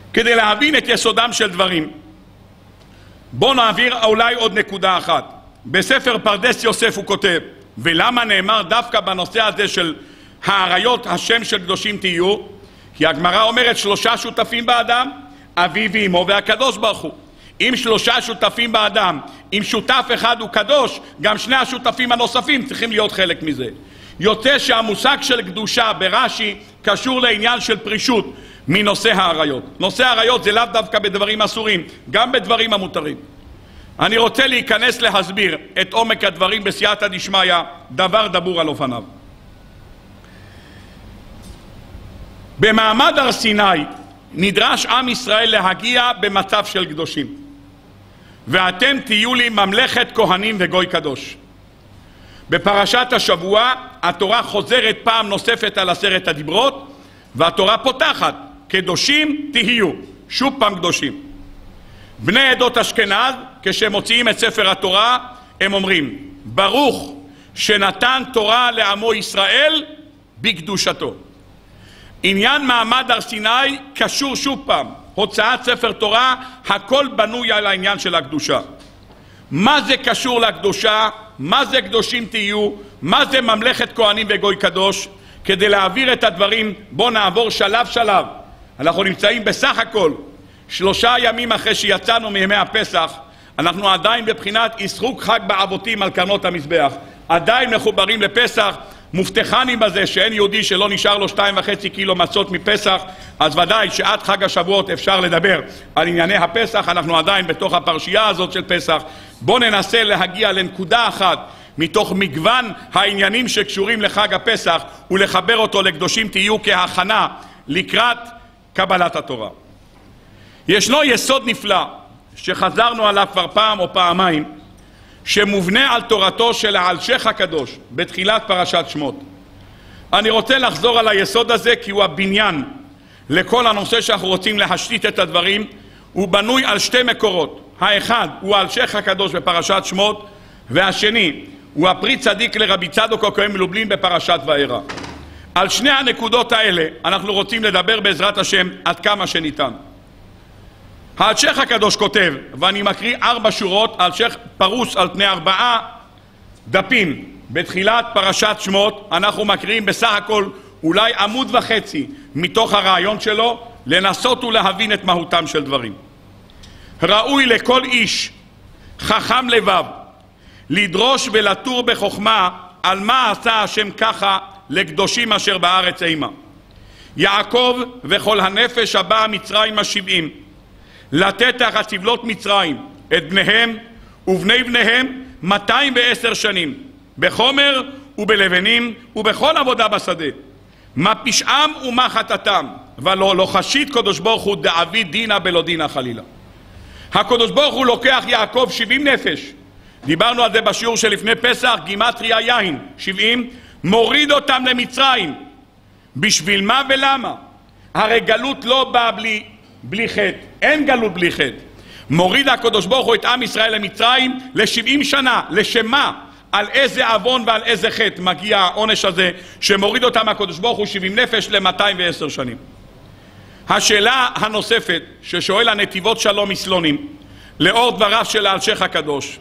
כדי להבין את יסודם של דברים. בואו נעביר אולי עוד נקודה אחת. בספר פרדס יוסף הוא כותב, ולמה נאמר דווקא בנושא הזה של העריות השם של קדושים תהיו? כי הגמרא אומרת 3 שותפים באדם, אבי ואמו והקדוש ברוך הוא. אם 3 שותפים באדם, אם שותף אחד הוא קדוש, גם 2 השותפים הנוספים צריכים להיות חלק מזה. יוצא שהמושג של קדושה ברש"י קשור לעניין של פרישות מנושא העריות. נושא העריות זה לאו דווקא בדברים אסורים, גם בדברים המותרים. אני רוצה להיכנס להסביר את עומק הדברים בסייעתא דשמיא, דבר דבור על אופניו. במעמד הר סיני נדרש עם ישראל להגיע במצב של קדושים. ואתם תהיו לי ממלכת כהנים וגוי קדוש. בפרשת השבוע התורה חוזרת פעם נוספת על 10 הדיברות, והתורה פותחת, קדושים תהיו, שוב פעם קדושים. בני עדות אשכנז, כשמוציאים את ספר התורה, הם אומרים, ברוך שנתן תורה לעמו ישראל בקדושתו. עניין מעמד הר סיני קשור שוב פעם, הוצאת ספר תורה, הכל בנוי על העניין של הקדושה. מה זה קשור לקדושה? מה זה קדושים תהיו? מה זה ממלכת כהנים וגוי קדוש? כדי להעביר את הדברים, בוא נעבור שלב שלב. אנחנו נמצאים בסך הכל 3 ימים אחרי שיצאנו מימי הפסח, אנחנו עדיין בבחינת ישחוק חג באבותים על קרנות המזבח, עדיין מחוברים לפסח, מובטחני בזה שאין יהודי שלא נשאר לו 2.5 קילו מצות מפסח, אז ודאי שעד חג השבועות אפשר לדבר על ענייני הפסח, אנחנו עדיין בתוך הפרשייה הזאת של פסח. בוא ננסה להגיע לנקודה אחת מתוך מגוון העניינים שקשורים לחג הפסח ולחבר אותו לקדושים תהיו כהכנה לקראת קבלת התורה. ישנו יסוד נפלא שחזרנו עליו כבר פעם או פעמיים, שמובנה על תורתו של האלשיך הקדוש בתחילת פרשת שמות. אני רוצה לחזור על היסוד הזה כי הוא הבניין לכל הנושא שאנחנו רוצים להשתית את הדברים. הוא בנוי על 2 מקורות. האחד הוא האלשיך הקדוש בפרשת שמות, והשני הוא הפרי צדיק לרבי צדוק הכהן מלובלין בפרשת וארא. על 2 הנקודות האלה אנחנו רוצים לדבר בעזרת השם עד כמה שניתן. האלשיך הקדוש כותב, ואני מקריא 4 שורות, האלשיך פרוס על פני 4 דפים. בתחילת פרשת שמות אנחנו מקריאים בסך הכל אולי 1.5 עמוד מתוך הרעיון שלו, לנסות ולהבין את מהותם של דברים. ראוי לכל איש חכם לבב לדרוש ולתור בחוכמה על מה עשה השם ככה לקדושים אשר בארץ אימה. יעקב וכל הנפש הבאה מצרים 70 לתת תחת סבלות מצרים את בניהם ובני בניהם 210 שנים בחומר ובלבנים ובכל עבודה בשדה. מה פשעם ומה חטאתם, ולא חשית קדוש ברוך הוא דאבי דינה בלא דינה חלילה. הקדוש ברוך הוא לוקח יעקב 70 נפש, דיברנו על זה בשיעור שלפני פסח, גימטריה יין 70, מוריד אותם למצרים. בשביל מה ולמה? הרי גלות לא באה בלי חטא, אין גלות בלי חטא. מוריד הקדוש ברוך הוא את עם ישראל למצרים ל70 שנה, לשמה? על איזה עוון ועל איזה חטא מגיע העונש הזה שמוריד אותם הקדוש ברוך הוא 70 נפש ל210 שנים. השאלה הנוספת ששואל הנתיבות שלום מסלונים לאור דבריו של האלשיך הקדוש,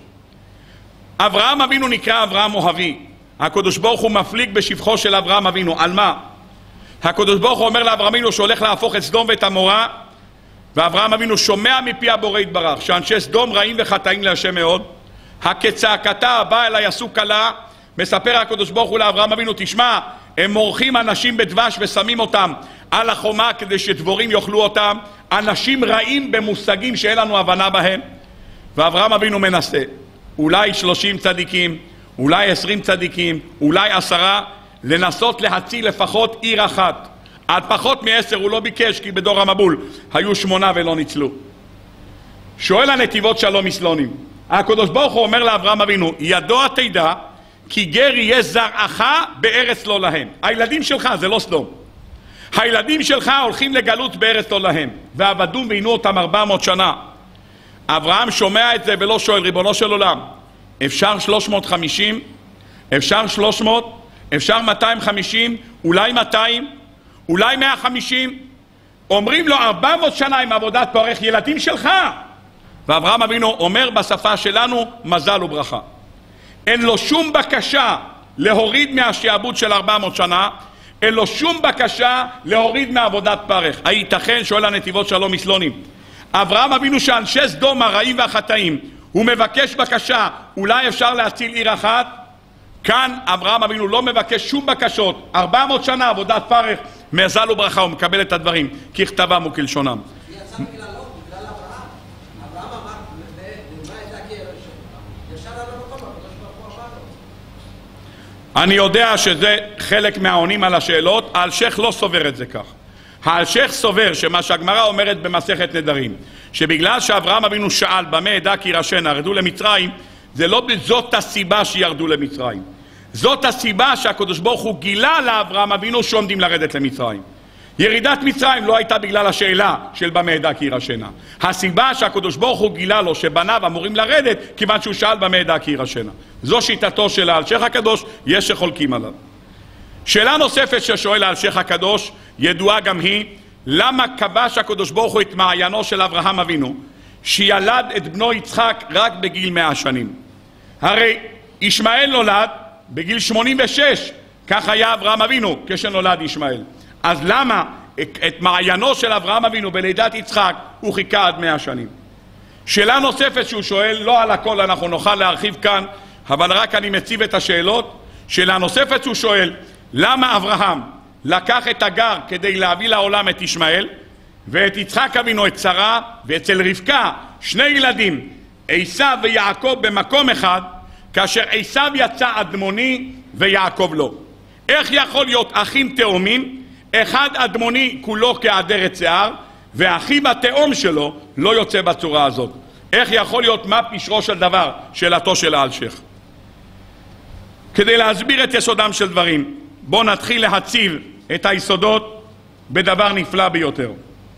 אברהם אבינו נקרא אברהם אוהבי. הקדוש ברוך הוא מפליג בשבחו של אברהם אבינו. על מה? הקדוש ברוך הוא אומר לאברהם אבינו שהולך להפוך את סדום ואת עמורה, ואברהם אבינו שומע מפי הבורא יתברך שאנשי סדום רעים וחטאים להשם מאוד. הכצעקתה הבאה אליי עשו קלה. מספר הקדוש ברוך הוא לאברהם אבינו, תשמע, הם מורחים אנשים בדבש ושמים אותם על החומה כדי שדבורים יאכלו אותם. אנשים רעים במושגים שאין לנו הבנה בהם. ואברהם אבינו מנסה, אולי 30 צדיקים, אולי 20 צדיקים, אולי 10, לנסות להציל לפחות עיר אחת. עד פחות מ10 הוא לא ביקש, כי בדור המבול היו 8 ולא ניצלו. שואל הנתיבות שלום מסלונים, הקדוש ברוך הוא אומר לאברהם אבינו, ידוע תדע כי גר יהיה זרעך בארץ לא להם. הילדים שלך זה לא סדום, הילדים שלך הולכים לגלות בארץ לא להם, ועבדום ועינו אותם 400 שנה. אברהם שומע את זה ולא שואל, ריבונו של עולם, אפשר 350? אפשר 300? אפשר 250? אולי 200? אולי 150? אומרים לו 400 שנה עם עבודת פרך ילדים שלך. ואברהם אבינו אומר בשפה שלנו מזל וברכה. אין לו שום בקשה להוריד מהשעבוד של 400 שנה, אין לו שום בקשה להוריד מעבודת פרך. הייתכן, שואל הנתיבות שלום מסלונים, אברהם אבינו שאנשי סדום הרעים והחטאים, הוא מבקש בקשה, אולי אפשר להציל עיר אחת? כאן אברהם אבינו לא מבקש שום בקשות, 400 שנה עבודת פרך, מזל וברכה, הוא מקבל את הדברים ככתבם וכלשונם. יצא בגללו, בגלל אברהם. אברהם אמר, ומה הייתה כי ישר על המקום, הקדוש ברוך הוא אמר לו. אני יודע שזה חלק מהעונים על השאלות, האלשיך לא סובר את זה כך. האלשיך סובר שמה שהגמרא אומרת במסכת נדרים, שבגלל שאברהם אבינו שאל במה אדע כי ירשנה ירדו למצרים, זה לא בזאת הסיבה שירדו למצרים. זאת הסיבה שהקדוש ברוך הוא גילה לאברהם אבינו שעומדים לרדת למצרים. ירידת מצרים לא הייתה בגלל השאלה של במה אדע כי ירשנה. הסיבה שהקדוש ברוך הוא גילה לו שבניו אמורים לרדת כיוון שהוא שאל במה אדע כי ירשנה. זו שיטתו של האלשיך הקדוש, יש שחולקים עליו. שאלה נוספת ששואל האלשיך הקדוש, ידועה גם היא, למה כבש הקדוש ברוך הוא את מעיינו של אברהם אבינו, שילד את בנו יצחק רק בגיל 100 שנים? הרי ישמעאל נולד בגיל 86, כך היה אברהם אבינו כשנולד ישמעאל. אז למה את מעיינו של אברהם אבינו בלידת יצחק הוא חיכה עד 100 שנים? שאלה נוספת שהוא שואל, לא על הכל אנחנו נוכל להרחיב כאן, אבל רק אני מציב את השאלות. שאלה נוספת שהוא שואל, למה אברהם לקח את הגר כדי להביא לעולם את ישמעאל, ואת יצחק אבינו את שרה, ואצל רבקה שני ילדים, עשיו ויעקב במקום אחד, כאשר עשיו יצא אדמוני ויעקב לא? איך יכול להיות אחים תאומים, אחד אדמוני כולו כעדרת שיער, ואחיו התאום שלו לא יוצא בצורה הזאת? איך יכול להיות? מה פשרו של דבר? שאלתו של האלשיך. כדי להסביר את יסודם של דברים, בואו נתחיל להציב את היסודות בדבר נפלא ביותר.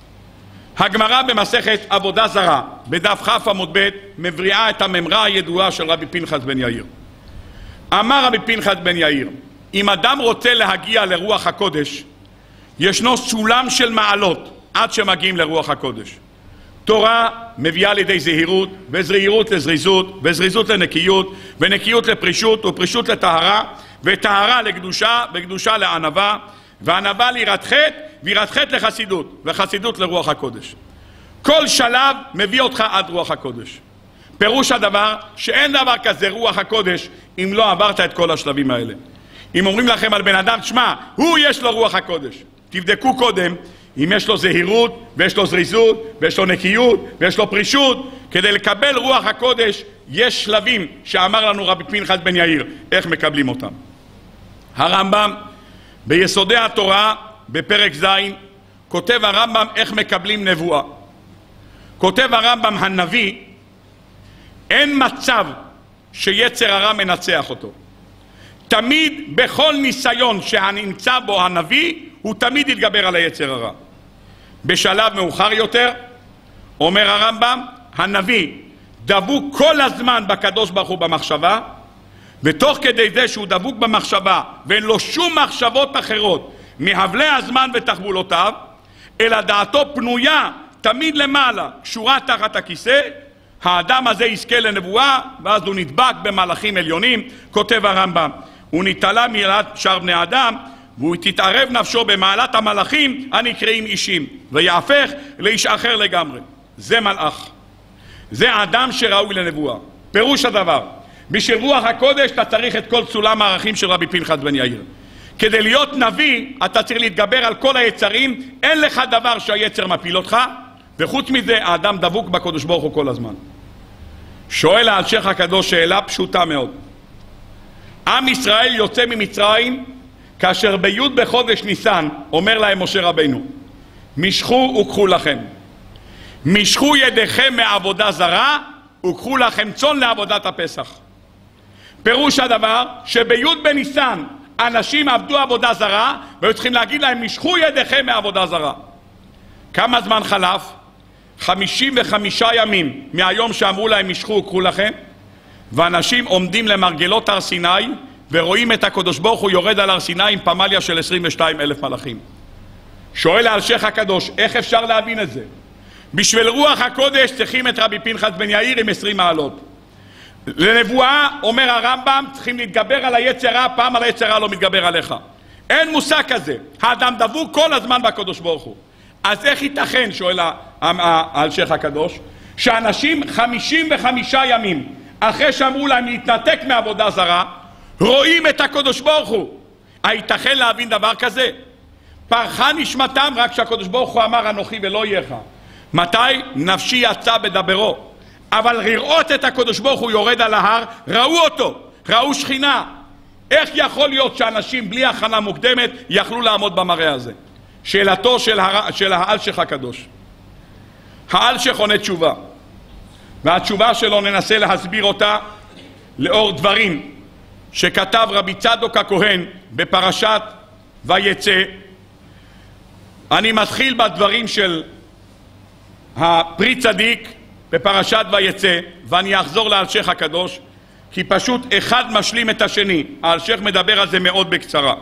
הגמרא במסכת עבודה זרה, בדף כ' עמוד ב', מבריאה את הממרה הידועה של רבי פנחס בן יאיר. אמר רבי פנחס בן יאיר, אם אדם רוצה להגיע לרוח הקודש, ישנו סולם של מעלות עד שמגיעים לרוח הקודש. תורה מביאה לידי זהירות, וזהירות לזריזות, וזריזות לנקיות, ונקיות לפרישות, ופרישות לטהרה, וטהרה לקדושה, וקדושה לענווה, וענווה ליראת חטא, ויראת חטא לחסידות, וחסידות לרוח הקודש. כל שלב מביא אותך עד רוח הקודש. פירוש הדבר שאין דבר כזה רוח הקודש אם לא עברת את כל השלבים האלה. אם אומרים לכם על בן אדם, שמה, הוא יש לו רוח הקודש, תבדקו קודם אם יש לו זהירות, ויש לו זריזות, ויש לו נקיות, ויש לו פרישות. כדי לקבל רוח הקודש יש שלבים שאמר לנו רבי פנחס בן יאיר איך מקבלים אותם. הרמב"ם ביסודי התורה בפרק ז' כותב הרמב"ם איך מקבלים נבואה. כותב הרמב"ם, הנביא אין מצב שיצר הרע מנצח אותו. תמיד בכל ניסיון שנמצא בו הנביא הוא תמיד יתגבר על היצר הרע. בשלב מאוחר יותר אומר הרמב"ם, הנביא דבוק כל הזמן בקדוש ברוך הוא במחשבה, ותוך כדי זה שהוא דבוק במחשבה ואין לו שום מחשבות אחרות מהבלי הזמן ותחבולותיו, אלא דעתו פנויה תמיד למעלה, קשורה תחת הכיסא, האדם הזה יזכה לנבואה, ואז הוא נדבק במלאכים עליונים. כותב הרמב"ם, הוא נתעלה מעלת שאר בני אדם, והוא תתערב נפשו במעלת המלאכים הנקראים אישים, ויהפך לאיש אחר לגמרי. זה מלאך, זה אדם שראוי לנבואה. פירוש הדבר, בשביל רוח הקודש אתה צריך את כל סולם הערכים של רבי פנחס בן יאיר. כדי להיות נביא אתה צריך להתגבר על כל היצרים, אין לך דבר שהיצר מפיל אותך, וחוץ מזה האדם דבוק בקדוש ברוך הוא כל הזמן. שואל האלשיך הקדוש שאלה פשוטה מאוד. עם ישראל יוצא ממצרים כאשר בי' בחודש ניסן אומר להם משה רבינו, משכו וקחו לכם, משכו ידיכם מעבודה זרה וקחו לכם צאן לעבודת הפסח. פירוש הדבר שבי' בניסן אנשים עבדו עבודה זרה והיו צריכים להגיד להם משכו ידיכם מעבודה זרה. כמה זמן חלף? 55 ימים מהיום שאמרו להם משכו וקחו לכם, ואנשים עומדים למרגלות הר סיני ורואים את הקדוש ברוך הוא יורד על הר סיני עם פמליה של 22,000 מלאכים. שואל האלשיך הקדוש, איך אפשר להבין את זה? בשביל רוח הקודש צריכים את רבי פנחס בן יאיר עם 20 מעלות. לנבואה, אומר הרמב"ם, צריכים להתגבר על היצר, פעם על היצר לא מתגבר עליך. אין מושג כזה. האדם דבוק כל הזמן בקדוש ברוך הוא. אז איך ייתכן, שואל האלשיך הקדוש, שאנשים 55 ימים אחרי שאמרו להם להתנתק מעבודה זרה, רואים את הקדוש ברוך הוא? הייתכן להבין דבר כזה? פרחה נשמתם רק שהקדוש ברוך הוא אמר אנוכי ולא יהיה. מתי? נפשי יצא בדברו. אבל לראות את הקדוש ברוך הוא יורד על ההר, ראו אותו, ראו שכינה. איך יכול להיות שאנשים בלי הכנה מוקדמת יכלו לעמוד במראה הזה? שאלתו של האלשיך הקדוש. האלשיך עונה תשובה, והתשובה שלו ננסה להסביר אותה לאור דברים שכתב רבי צדוק הכהן בפרשת ויצא. אני מתחיל בדברים של הפרי צדיק בפרשת ויצא, ואני אחזור לאלשיך הקדוש, כי פשוט אחד משלים את השני. האלשיך מדבר על זה מאוד בקצרה.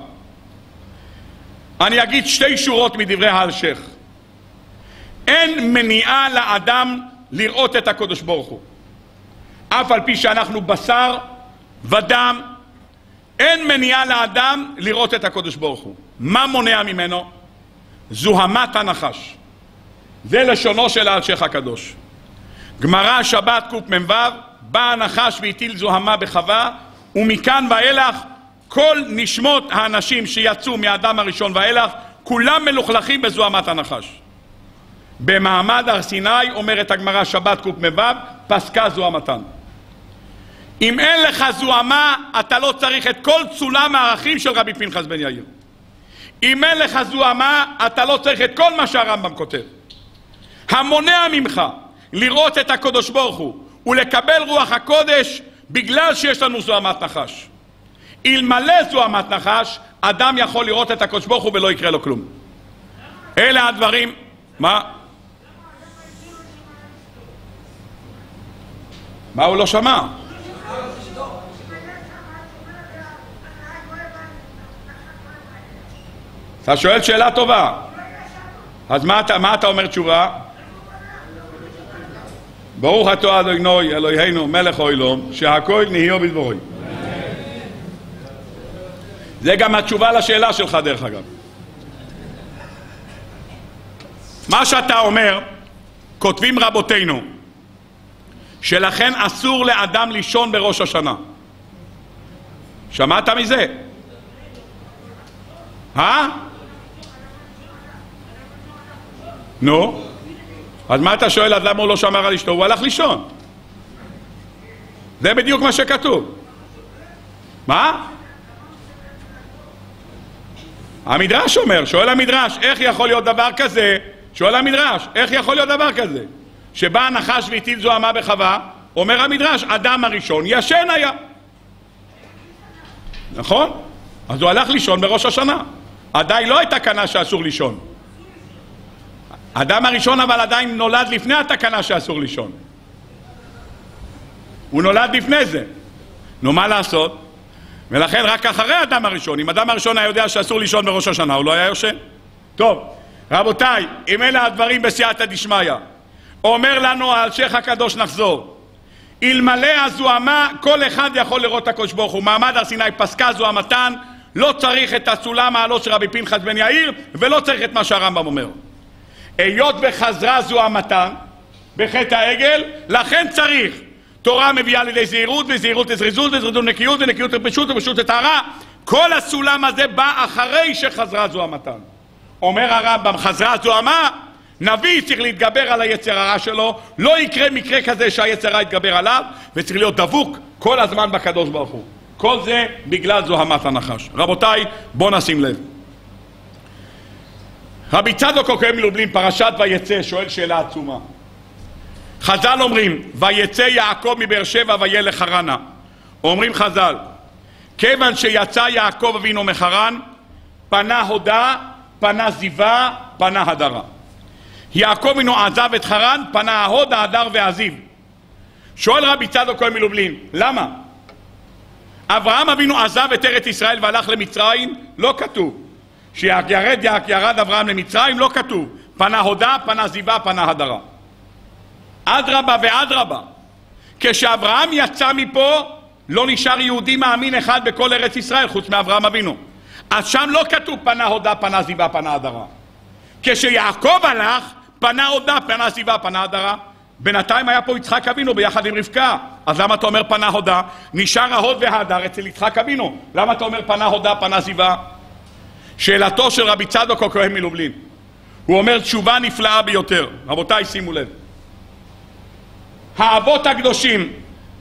אני אגיד 2 שורות מדברי האלשיך. אין מניעה לאדם לראות את הקדוש ברוך הוא. אף על פי שאנחנו בשר ודם, אין מניעה לאדם לראות את הקדוש ברוך הוא. מה מונע ממנו? זוהמת הנחש. זה לשונו של האלשיך הקדוש. גמרא שבת קמ"ו, בא הנחש והטיל זוהמה בחווה, ומכאן ואילך כל נשמות האנשים שיצאו מהאדם הראשון ואילך, כולם מלוכלכים בזוהמת הנחש. במעמד הר סיני, אומרת הגמרא שבת קמ"ו, פסקה זוהמתן. אם אין לך זוהמה, אתה לא צריך את כל סולם הערכים של רבי פנחס בן יאיר. אם אין לך זוהמה, אתה לא צריך את כל מה שהרמב"ם כותב. המונע ממך לראות את הקדוש ברוך הוא ולקבל רוח הקודש בגלל שיש לנו זוהמת נחש. אלמלא זוהמת נחש, אדם יכול לראות את הקדוש ברוך הוא ולא יקרה לו כלום. אלה הדברים. מה? מה הוא לא שמע? אתה שואל שאלה טובה. אז מה אתה אומר תשובה? ברוך אתה אדוני אלוהינו מלך העולם שהכל נהיה בדברו. זה גם התשובה לשאלה שלך דרך אגב. מה שאתה אומר, כותבים רבותינו, שלכן אסור לאדם לישון בראש השנה. שמעת מזה? נו? אז מה אתה שואל, אז למה הוא לא שמר על אשתו? הוא הלך לישון. זה בדיוק מה שכתוב. מה? המדרש אומר, שואל המדרש, איך יכול להיות דבר כזה? שואל המדרש, איך יכול להיות דבר כזה? שבא הנחש והטיל זוהמה בחווה, אומר המדרש, אדם הראשון ישן היה. נכון? אז הוא הלך לישון בראש השנה. עדיין לא הייתה תקנה שאסור לישון. אדם הראשון אבל עדיין נולד לפני התקנה שאסור לישון. הוא נולד לפני זה. נו, מה לעשות? ולכן רק אחרי אדם הראשון. אם אדם הראשון היה יודע שאסור לישון בראש השנה, הוא לא היה יושן. טוב, רבותיי, אם אלה הדברים בסייעתא דשמיא, אומר לנו האלשיך הקדוש, נחזור. אלמלא הזוהמה, כל אחד יכול לראות את הקדוש ברוך הוא. מעמד הר סיני פסקה זוהמתן, לא צריך את הסולם העלות של רבי פנחס בן יאיר, ולא צריך את מה שהרמב"ם אומר. היות וחזרה זוהמתן בחטא העגל, לכן צריך. תורה מביאה לידי זהירות, וזהירות לזריזות, וזריזות נקיות, ונקיות לפשוט, ופשוט לטהרה. כל הסולם הזה בא אחרי שחזרה זוהמתן. אומר הרמב"ם, חזרה זוהמה, נביא צריך להתגבר על היצר הרע שלו, לא יקרה מקרה כזה שהיצר הרע יתגבר עליו, וצריך להיות דבוק כל הזמן בקדוש ברוך הוא. כל זה בגלל זוהמת הנחש. רבותיי, בואו נשים לב. רבי צדוק הכהן מלובלין, פרשת ויצא, שואל שאלה עצומה. חז"ל אומרים, ויצא יעקב מבאר שבע וילך חרנה. אומרים חז"ל, כיוון שיצא יעקב אבינו מחרן, פנה הודה, פנה זיווה, פנה הדרה. יעקב אבינו עזב את חרן, פנה ההוד, ההדר והזיו. שואל רבי צדוק הכהן מלובלין, למה? אברהם אבינו עזב את ארץ ישראל והלך למצרים? לא כתוב. שירד אברהם למצרים, לא כתוב. פנה הודה, פנה זיווה, פנה הדרה. אדרבה ואדרבה. כשאברהם יצא מפה, לא נשאר יהודי מאמין אחד בכל ארץ ישראל, חוץ מאברהם אבינו. אז שם לא כתוב פנה הודה, פנה זיווה, פנה הדרה. כשיעקב הלך, פנה הודה, פנה זיווה, פנה הדרה. בינתיים היה פה יצחק אבינו ביחד עם רבקה. אז למה אתה אומר פנה הודה? נשאר ההוד וההדר אצל יצחק אבינו. למה אתה אומר פנה הודה, פנה זיווה? שאלתו של רבי צדוק הכהן מלובלין. הוא אומר תשובה נפלאה ביותר. רבותיי, שימו לב. האבות הקדושים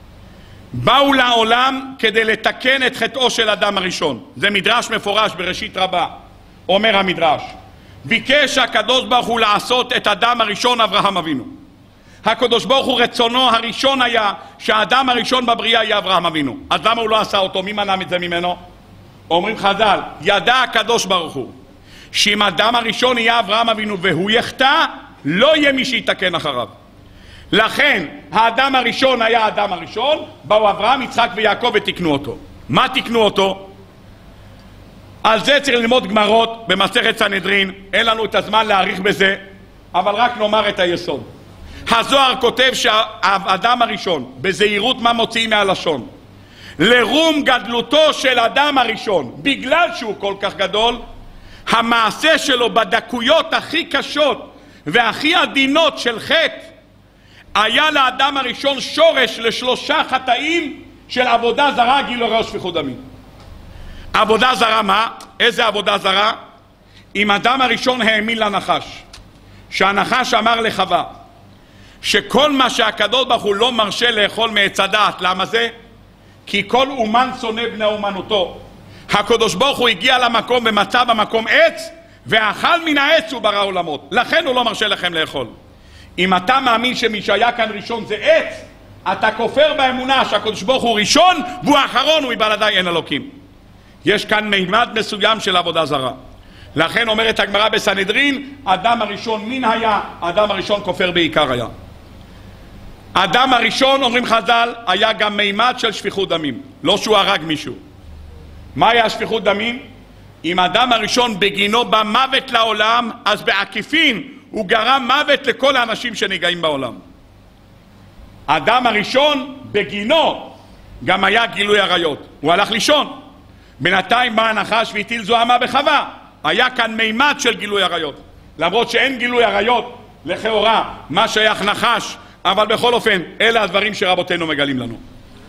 באו לעולם כדי לתקן את חטאו של אדם הראשון. זה מדרש מפורש בראשית רבה. אומר המדרש, ביקש הקדוש ברוך הוא לעשות את אדם הראשון אברהם אבינו. הקדוש ברוך הוא רצונו הראשון היה שהאדם הראשון בבריאה יהיה אברהם אבינו. אז למה הוא לא עשה אותו? מי מנע את זה ממנו? אומרים חז"ל, ידע הקדוש ברוך הוא שאם האדם הראשון יהיה אברהם אבינו והוא יחטא, לא יהיה מי שיתקן אחריו. לכן האדם הראשון היה האדם הראשון, באו אברהם, יצחק ויעקב ותקנו אותו. מה תקנו אותו? על זה צריך ללמוד גמרות במסכת סנהדרין. אין לנו את הזמן להאריך בזה, אבל רק נאמר את היסוד. הזוהר כותב שהאדם הראשון, בזהירות מה מוציאים מהלשון, לרום גדלותו של אדם הראשון, בגלל שהוא כל כך גדול, המעשה שלו בדקויות הכי קשות והכי עדינות של חטא, היה לאדם הראשון שורש לשלושה חטאים של עבודה זרה, גילוי עריות, שפיכות דמים. עבודה זרה מה? איזה עבודה זרה? אם אדם הראשון האמין לנחש, שהנחש אמר לחווה שכל מה שהקדוש ברוך הוא לא מרשה לאכול מעץ הדעת. למה זה? כי כל אומן שונא בני אומנותו. הקדוש ברוך הוא הגיע למקום ומצא במקום עץ, ואכל מן העץ הוא ברא עולמות, לכן הוא לא מרשה לכם לאכול. אם אתה מאמין שמי שהיה כאן ראשון זה עץ, אתה כופר באמונה שהקדוש ברוך הוא ראשון והוא האחרון, הוא בלעדיי אין אלוקים. יש כאן מימד מסוים של עבודה זרה. לכן אומרת הגמרא בסנהדרין, אדם הראשון מין היה, אדם הראשון כופר בעיקר היה. אדם הראשון, אומרים חז"ל, היה גם מימד של שפיכות דמים, לא שהוא הרג מישהו. מה היה שפיכות דמים? אם אדם הראשון בגינו במוות לעולם, אז בעקיפין הוא גרם מוות לכל האנשים שנגעים בעולם. אדם הראשון בגינו גם היה גילוי עריות, הוא הלך לישון. בינתיים בא הנחש והטיל זוהמה בחווה, היה כאן מימד של גילוי עריות. למרות שאין גילוי עריות לכאורה, מה שייך נחש, אבל בכל אופן אלה הדברים שרבותינו מגלים לנו.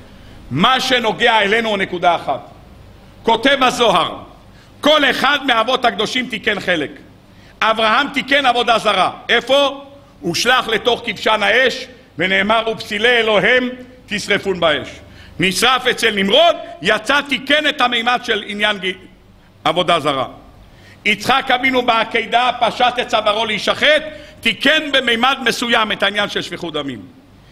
מה שנוגע אלינו הוא נקודה אחת. כותב הזוהר, כל אחד מאבות הקדושים תיקן חלק. אברהם תיקן עבודה זרה. איפה? הוא שלח לתוך כבשן האש ונאמר ופסילי אלוהם תשרפון באש. נשרף אצל נמרוד, יצא תיקן את המימד של עניין עבודה זרה. יצחק אבינו בעקידה פשט את צווארו להישחט, תיקן במימד מסוים את העניין של שפיכות דמים.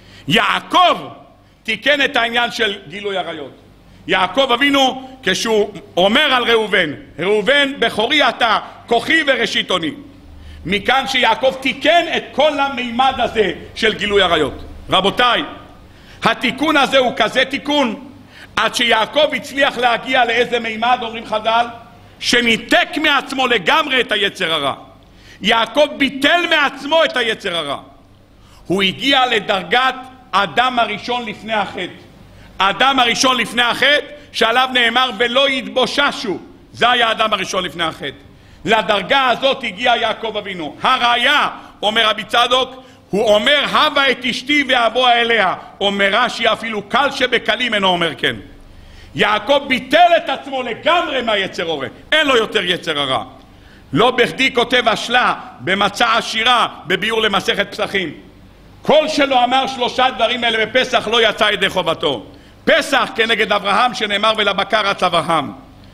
יעקב תיקן את העניין של גילוי עריות. יעקב אבינו כשהוא אומר על ראובן, ראובן בכורי אתה, כוחי וראשית אוני. מכאן שיעקב תיקן את כל המימד הזה של גילוי עריות. רבותיי, התיקון הזה הוא כזה תיקון עד שיעקב הצליח להגיע לאיזה מימד, אומרים חז"ל, שניתק מעצמו לגמרי את היצר הרע. יעקב ביטל מעצמו את היצר הרע. הוא הגיע לדרגת האדם הראשון לפני החטא. האדם הראשון לפני החטא שעליו נאמר ולא יתבוששו, זה היה האדם הראשון לפני החטא. לדרגה הזאת הגיע יעקב אבינו. הראיה, אומר רבי צדוק, הוא אומר הווה את אשתי ואבוא אליה. אומר רש"י אפילו קל שבקלים אינו אומר כן. יעקב ביטל את עצמו לגמרי מהיצר הרע, אין לו יותר יצר הרע. לא בכדי כותב השלה במצע השירה בביאור למסכת פסחים, כל שלא אמר שלושה דברים אלה בפסח לא יצא ידי חובתו. פסח כנגד אברהם שנאמר ולבקר רץ אברהם,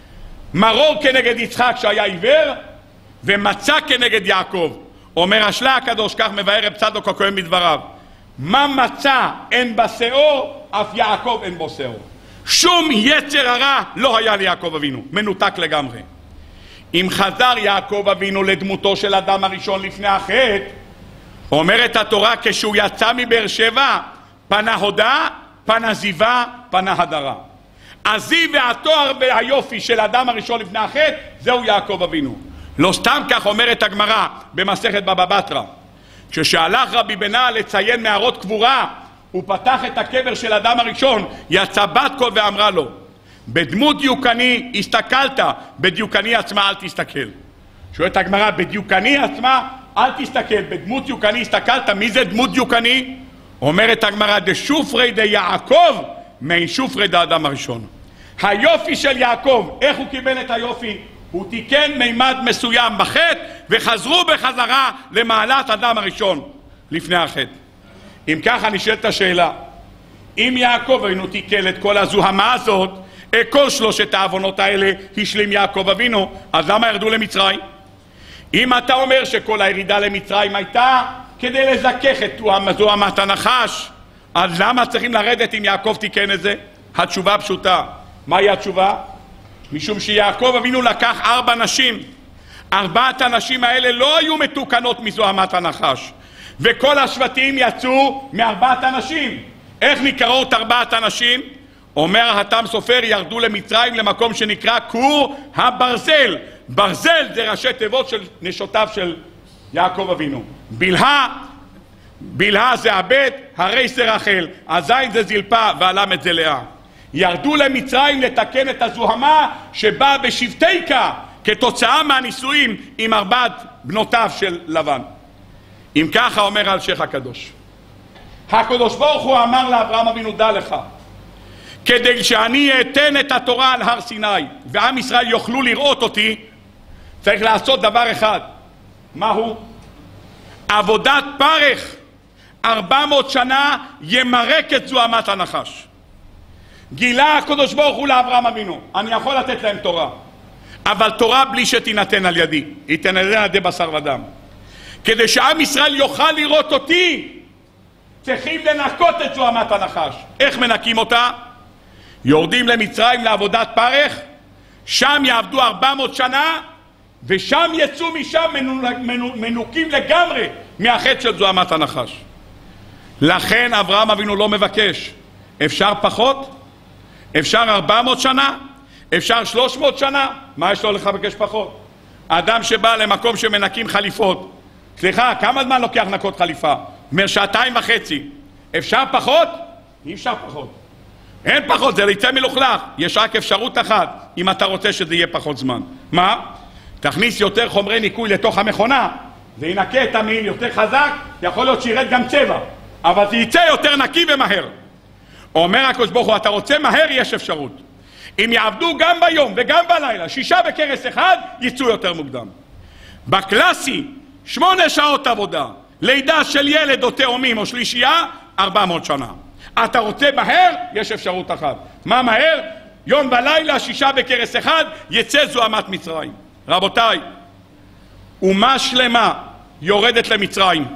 מרור כנגד יצחק שהיה עיוור, ומצה כנגד יעקב. אומר השלה הקדוש, כך מבאר רב צדוק הכהן בדבריו, מה מצה אין בשאור, אף יעקב אין בו שאור. שום יצר הרע לא היה ליעקב אבינו, מנותק לגמרי. אם חזר יעקב אבינו לדמותו של אדם הראשון לפני החטא, אומרת התורה, כשהוא יצא מבאר שבע, פנה הודה, פנה זיווה, פנה הדרה. הזיו והתואר והיופי של אדם הראשון לפני החטא, זהו יעקב אבינו. לא סתם כך אומרת הגמרא במסכת בבא בתרא. כשהלך רבי בנה לציין מערות קבורה, הוא פתח את הקבר של אדם הראשון, יצא בת קול ואמרה לו, בדמות דיוקני הסתכלת, בדיוקני עצמה אל תסתכל. שואלת הגמרא, בדיוקני עצמה אל תסתכל, בדמות דיוקני הסתכלת, מי זה דמות דיוקני? אומרת הגמרא, דשופרי דיעקב מי שופרי דאדם הראשון. היופי של יעקב, איך הוא קיבל את היופי? הוא תיקן מימד מסוים בחטא וחזרו בחזרה למעלת אדם הראשון לפני החטא. אם ככה נשאלת השאלה, אם יעקב אבינו תיקן את כל הזוהמה הזאת, כל שלושת העוונות האלה השלים יעקב אבינו, אז למה ירדו למצרים? אם אתה אומר שכל הירידה למצרים הייתה כדי לזכך את זוהמת הנחש, אז למה צריכים לרדת אם יעקב תיקן את זה? התשובה פשוטה. מהי התשובה? משום שיעקב אבינו לקח 4 נשים. 4 הנשים האלה לא היו מתוקנות מזוהמת הנחש, וכל השבטים יצאו מ4 הנשים. איך נקראות 4 הנשים? אומר החתם סופר, ירדו למצרים למקום שנקרא כור הברזל. ברזל זה ראשי תיבות של נשותיו של יעקב אבינו. בלהה זה הבית, הרי זה רחל, הזין זה זלפה והלמד זה לאה. ירדו למצרים לתקן את הזוהמה שבאה בשבטיקה כתוצאה מהנישואים עם 4 בנותיו של לבן. אם ככה אומר אלשיך הקדוש, הקדוש ברוך הוא אמר לאברהם אבינו, דע לך, כדי שאני אתן את התורה על הר סיני ועם ישראל יוכלו לראות אותי, צריך לעשות דבר אחד. מהו? עבודת פרך. 400 שנה ימרק את זוהמת הנחש. גילה הקדוש ברוך הוא לאברהם אבינו, אני יכול לתת להם תורה, אבל תורה בלי שתינתן על ידי, היא תינתן על ידי בשר ודם. כדי שעם ישראל יוכל לראות אותי, צריכים לנקות את זוהמת הנחש. איך מנקים אותה? יורדים למצרים לעבודת פרך, שם יעבדו 400 שנה, ושם יצאו משם מנוקים לגמרי מהחטא של זוהמת הנחש. לכן אברהם אבינו לא מבקש. אפשר פחות? אפשר 400 שנה? אפשר 300 שנה? מה יש לו לבקש פחות? האדם שבא למקום שמנקים חליפות, סליחה, כמה זמן לוקח לנקות חליפה? אומר 2.5 שעות. אפשר פחות? אי אפשר פחות. אין פחות, זה יצא מלוכלך. יש רק אפשרות אחת, אם אתה רוצה שזה יהיה פחות זמן. מה? תכניס יותר חומרי ניקוי לתוך המכונה, זה ינקה את המעיל יותר חזק, יכול להיות שירד גם צבע, אבל זה יצא יותר נקי ומהר. אומר הקדוש ברוך הוא, אתה רוצה מהר, יש אפשרות. אם יעבדו גם ביום וגם בלילה 6 בקרס אחד, יצאו יותר מוקדם. בקלאסי 8 שעות עבודה, לידה של ילד או תאומים או שלישייה 400 שנה. אתה רוצה מהר, יש אפשרות אחת. מה מהר? יום ולילה 6 בקרס אחד, יצא זוהמת מצרים. רבותיי, אומה שלמה יורדת למצרים,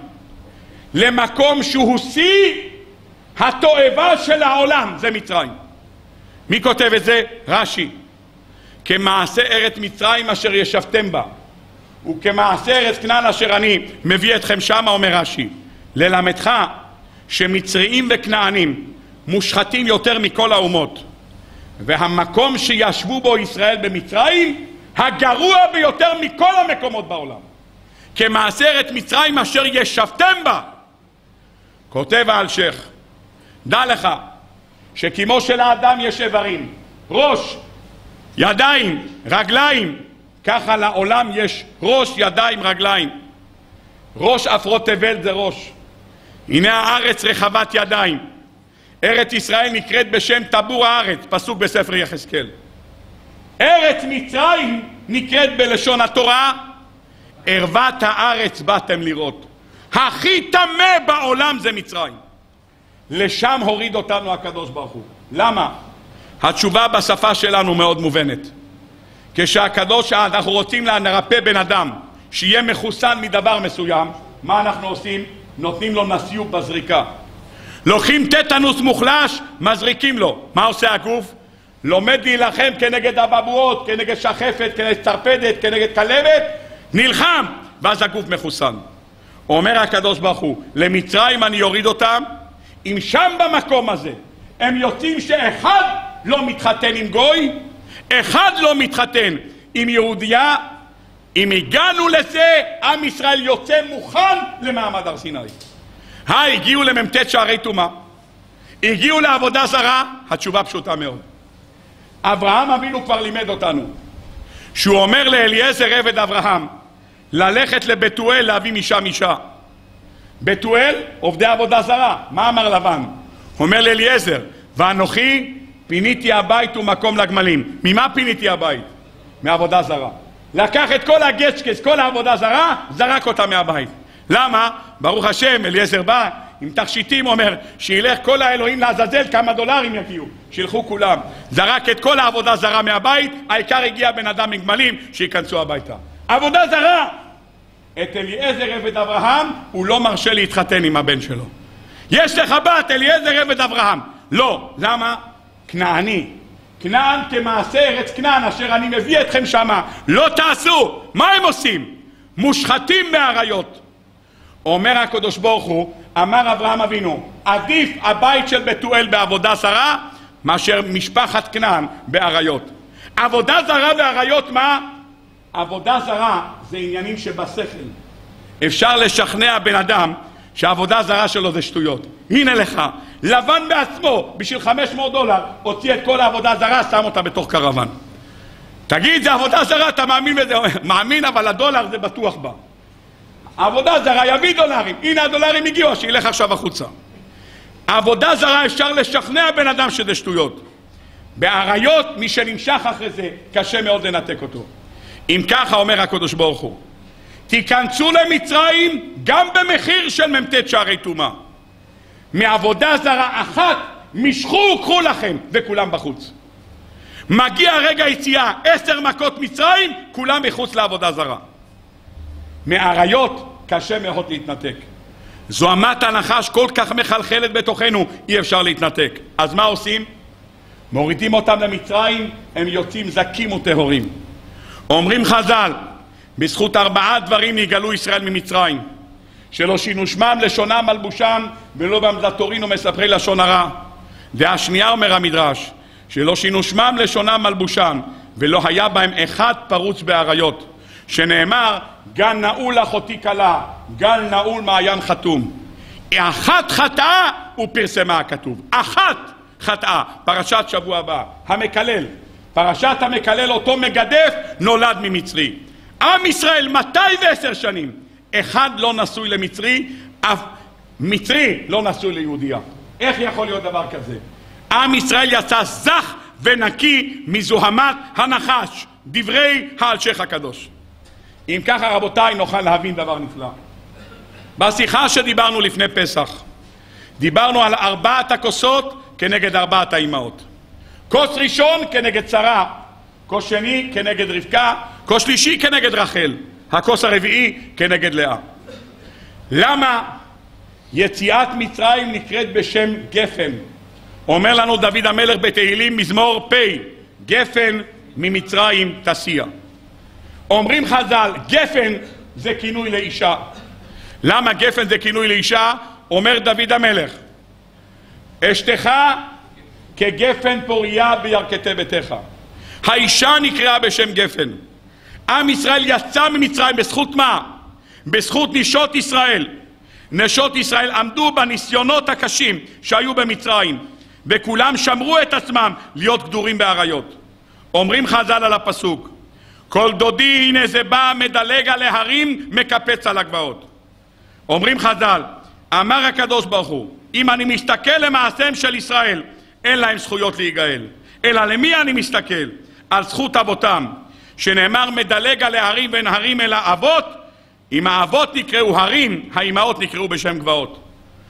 למקום שהוא שיא התועבה של העולם, זה מצרים. מי כותב את זה? רש"י. כמעשה ארץ מצרים אשר ישבתם בה, וכמעשה ארץ כנען אשר אני מביא אתכם שמה, אומר רש"י, ללמדך שמצריים וכנענים מושחתים יותר מכל האומות, והמקום שישבו בו ישראל במצרים הגרוע ביותר מכל המקומות בעולם. כמעשה ארץ מצרים אשר ישבתם בה. כותב האלשיך, דע לך שכמו שלאדם יש איברים, ראש, ידיים, רגליים, ככה לעולם יש ראש, ידיים, רגליים. ראש אפרות תבל זה ראש. הנה הארץ רחבת ידיים. ארץ ישראל נקראת בשם טבור הארץ, פסוק בספר יחזקאל. ארץ מצרים נקראת בלשון התורה ערוות הארץ באתם לראות. הכי טמא בעולם זה מצרים. לשם הוריד אותנו הקדוש ברוך הוא. למה? התשובה בשפה שלנו מאוד מובנת. כשהקדוש, אנחנו רוצים לרפא בן אדם שיהיה מחוסן מדבר מסוים, מה אנחנו עושים? נותנים לו נסיוב בזריקה. לוקחים טטנוס מוחלש, מזריקים לו. מה עושה הגוף? לומד להילחם כנגד אבעבועות, כנגד שחפת, כנגד צרפדת, כנגד כלבת, נלחם, ואז הגוף מחוסן. אומר הקדוש ברוך הוא, למצרים אני יוריד אותם, אם שם במקום הזה הם יוצאים שאחד לא מתחתן עם גוי, אחד לא מתחתן עם יהודייה, אם הגענו לזה, עם ישראל יוצא מוכן למעמד הר סיני. הגיעו למ"ט שערי טומאה, הגיעו לעבודה זרה, התשובה פשוטה מאוד. אברהם אבינו כבר לימד אותנו, שהוא אומר לאליעזר עבד אברהם, ללכת לבתואל להביא משם אישה. בתואל, עובדי עבודה זרה. מה אמר לבן? אומר לאליעזר, ואנוכי פיניתי הבית ומקום לגמלים. ממה פיניתי הבית? מעבודה זרה. לקח את כל הגצ'קס, כל העבודה זרה, זרק אותה מהבית. למה? ברוך השם, אליעזר בא עם תכשיטים, אומר, שילך כל האלוהים לעזאזל, כמה דולרים יגיעו, שילכו כולם. זרק את כל העבודה זרה מהבית, העיקר הגיע בן אדם עם גמלים, שיכנסו הביתה. עבודה זרה! את אליעזר עבד אברהם, הוא לא מרשה להתחתן עם הבן שלו. יש לך בת, אליעזר עבד אברהם. לא. למה? כנעני. כנען כמעשה ארץ כנען, אשר אני מביא אתכם שמה. לא תעשו. מה הם עושים? מושחתים מהעריות. אומר הקדוש ברוך הוא, אמר אברהם אבינו, עדיף הבית של בתואל בעבודה זרה, מאשר משפחת כנען בעריות. עבודה זרה בעריות מה? עבודה זרה זה עניינים שבשכל. אפשר לשכנע בן אדם שהעבודה זרה שלו זה שטויות. הנה לך, לבן בעצמו בשביל $500 הוציא את כל העבודה זרה, שם אותה בתוך קרוון. תגיד, זה עבודה זרה, אתה מאמין בזה? מאמין, אבל הדולר זה בטוח בה. עבודה זרה יביא דולרים. הנה הדולרים הגיעו, שילך עכשיו החוצה. עבודה זרה אפשר לשכנע בן אדם שזה שטויות. בעריות, מי שנמשך אחרי זה, קשה מאוד לנתק אותו. אם ככה אומר הקדוש ברוך הוא, תיכנסו למצרים גם במחיר של מ"ט שערי טומאה. מעבודה זרה אחת משכו, קחו לכם, וכולם בחוץ. מגיע רגע יציאה, 10 מכות מצרים, כולם מחוץ לעבודה זרה. מעריות קשה מאוד להתנתק. זוהמת הנחש כל כך מחלחלת בתוכנו, אי אפשר להתנתק. אז מה עושים? מורידים אותם למצרים, הם יוצאים זקים וטהורים. אומרים חז"ל, בזכות 4 דברים יגאלו ישראל ממצרים, שלא שינו שמם, לשונם, מלבושם, ולא במזטורין ומספרי לשון הרע. והשנייה אומר המדרש, שלא שינו שמם, לשונם, מלבושם, ולא היה בהם אחד פרוץ בעריות, שנאמר, גן נעול אחותי כלה, גן נעול מעיין חתום. אחת חטאה ופרסמה הכתוב. אחת חטאה. פרשת שבוע הבא, המקלל. פרשת המקלל, אותו מגדף, נולד ממצרי. עם ישראל 210 שנים. אחד לא נשוי למצרי, אף מצרי לא נשוי ליהודיה. איך יכול להיות דבר כזה? עם ישראל יצא זך ונקי מזוהמת הנחש. דברי האלשיך הקדוש. אם ככה רבותיי נוכל להבין דבר נפלא. בשיחה שדיברנו לפני פסח, דיברנו על 4 הכוסות כנגד 4 האימהות. כוס ראשון כנגד שרה, כוס שני כנגד רבקה, כוס שלישי כנגד רחל, הכוס הרביעי כנגד לאה. למה יציאת מצרים נקראת בשם גפן? אומר לנו דוד המלך בתהילים מזמור פ', גפן ממצרים תסיע. אומרים חז"ל, גפן זה כינוי לאישה. למה גפן זה כינוי לאישה? אומר דוד המלך, אשתך כגפן פוריה בירכתי ביתך. האישה נקראה בשם גפן. עם ישראל יצא ממצרים בזכות מה? בזכות נשות ישראל. נשות ישראל עמדו בניסיונות הקשים שהיו במצרים, וכולם שמרו את עצמם להיות גדורים בעריות. אומרים חז"ל על הפסוק, כל דודי הנה זה בא מדלג על ההרים מקפץ על הגבעות. אומרים חז"ל, אמר הקדוש ברוך הוא, אם אני מסתכל למעשיהם של ישראל, אין להם זכויות להיגאל. אלא למי אני מסתכל? על זכות אבותם, שנאמר מדלג על ההרים ואין הרים אלא אבות. אם האבות נקראו הרים, האימהות נקראו בשם גבעות.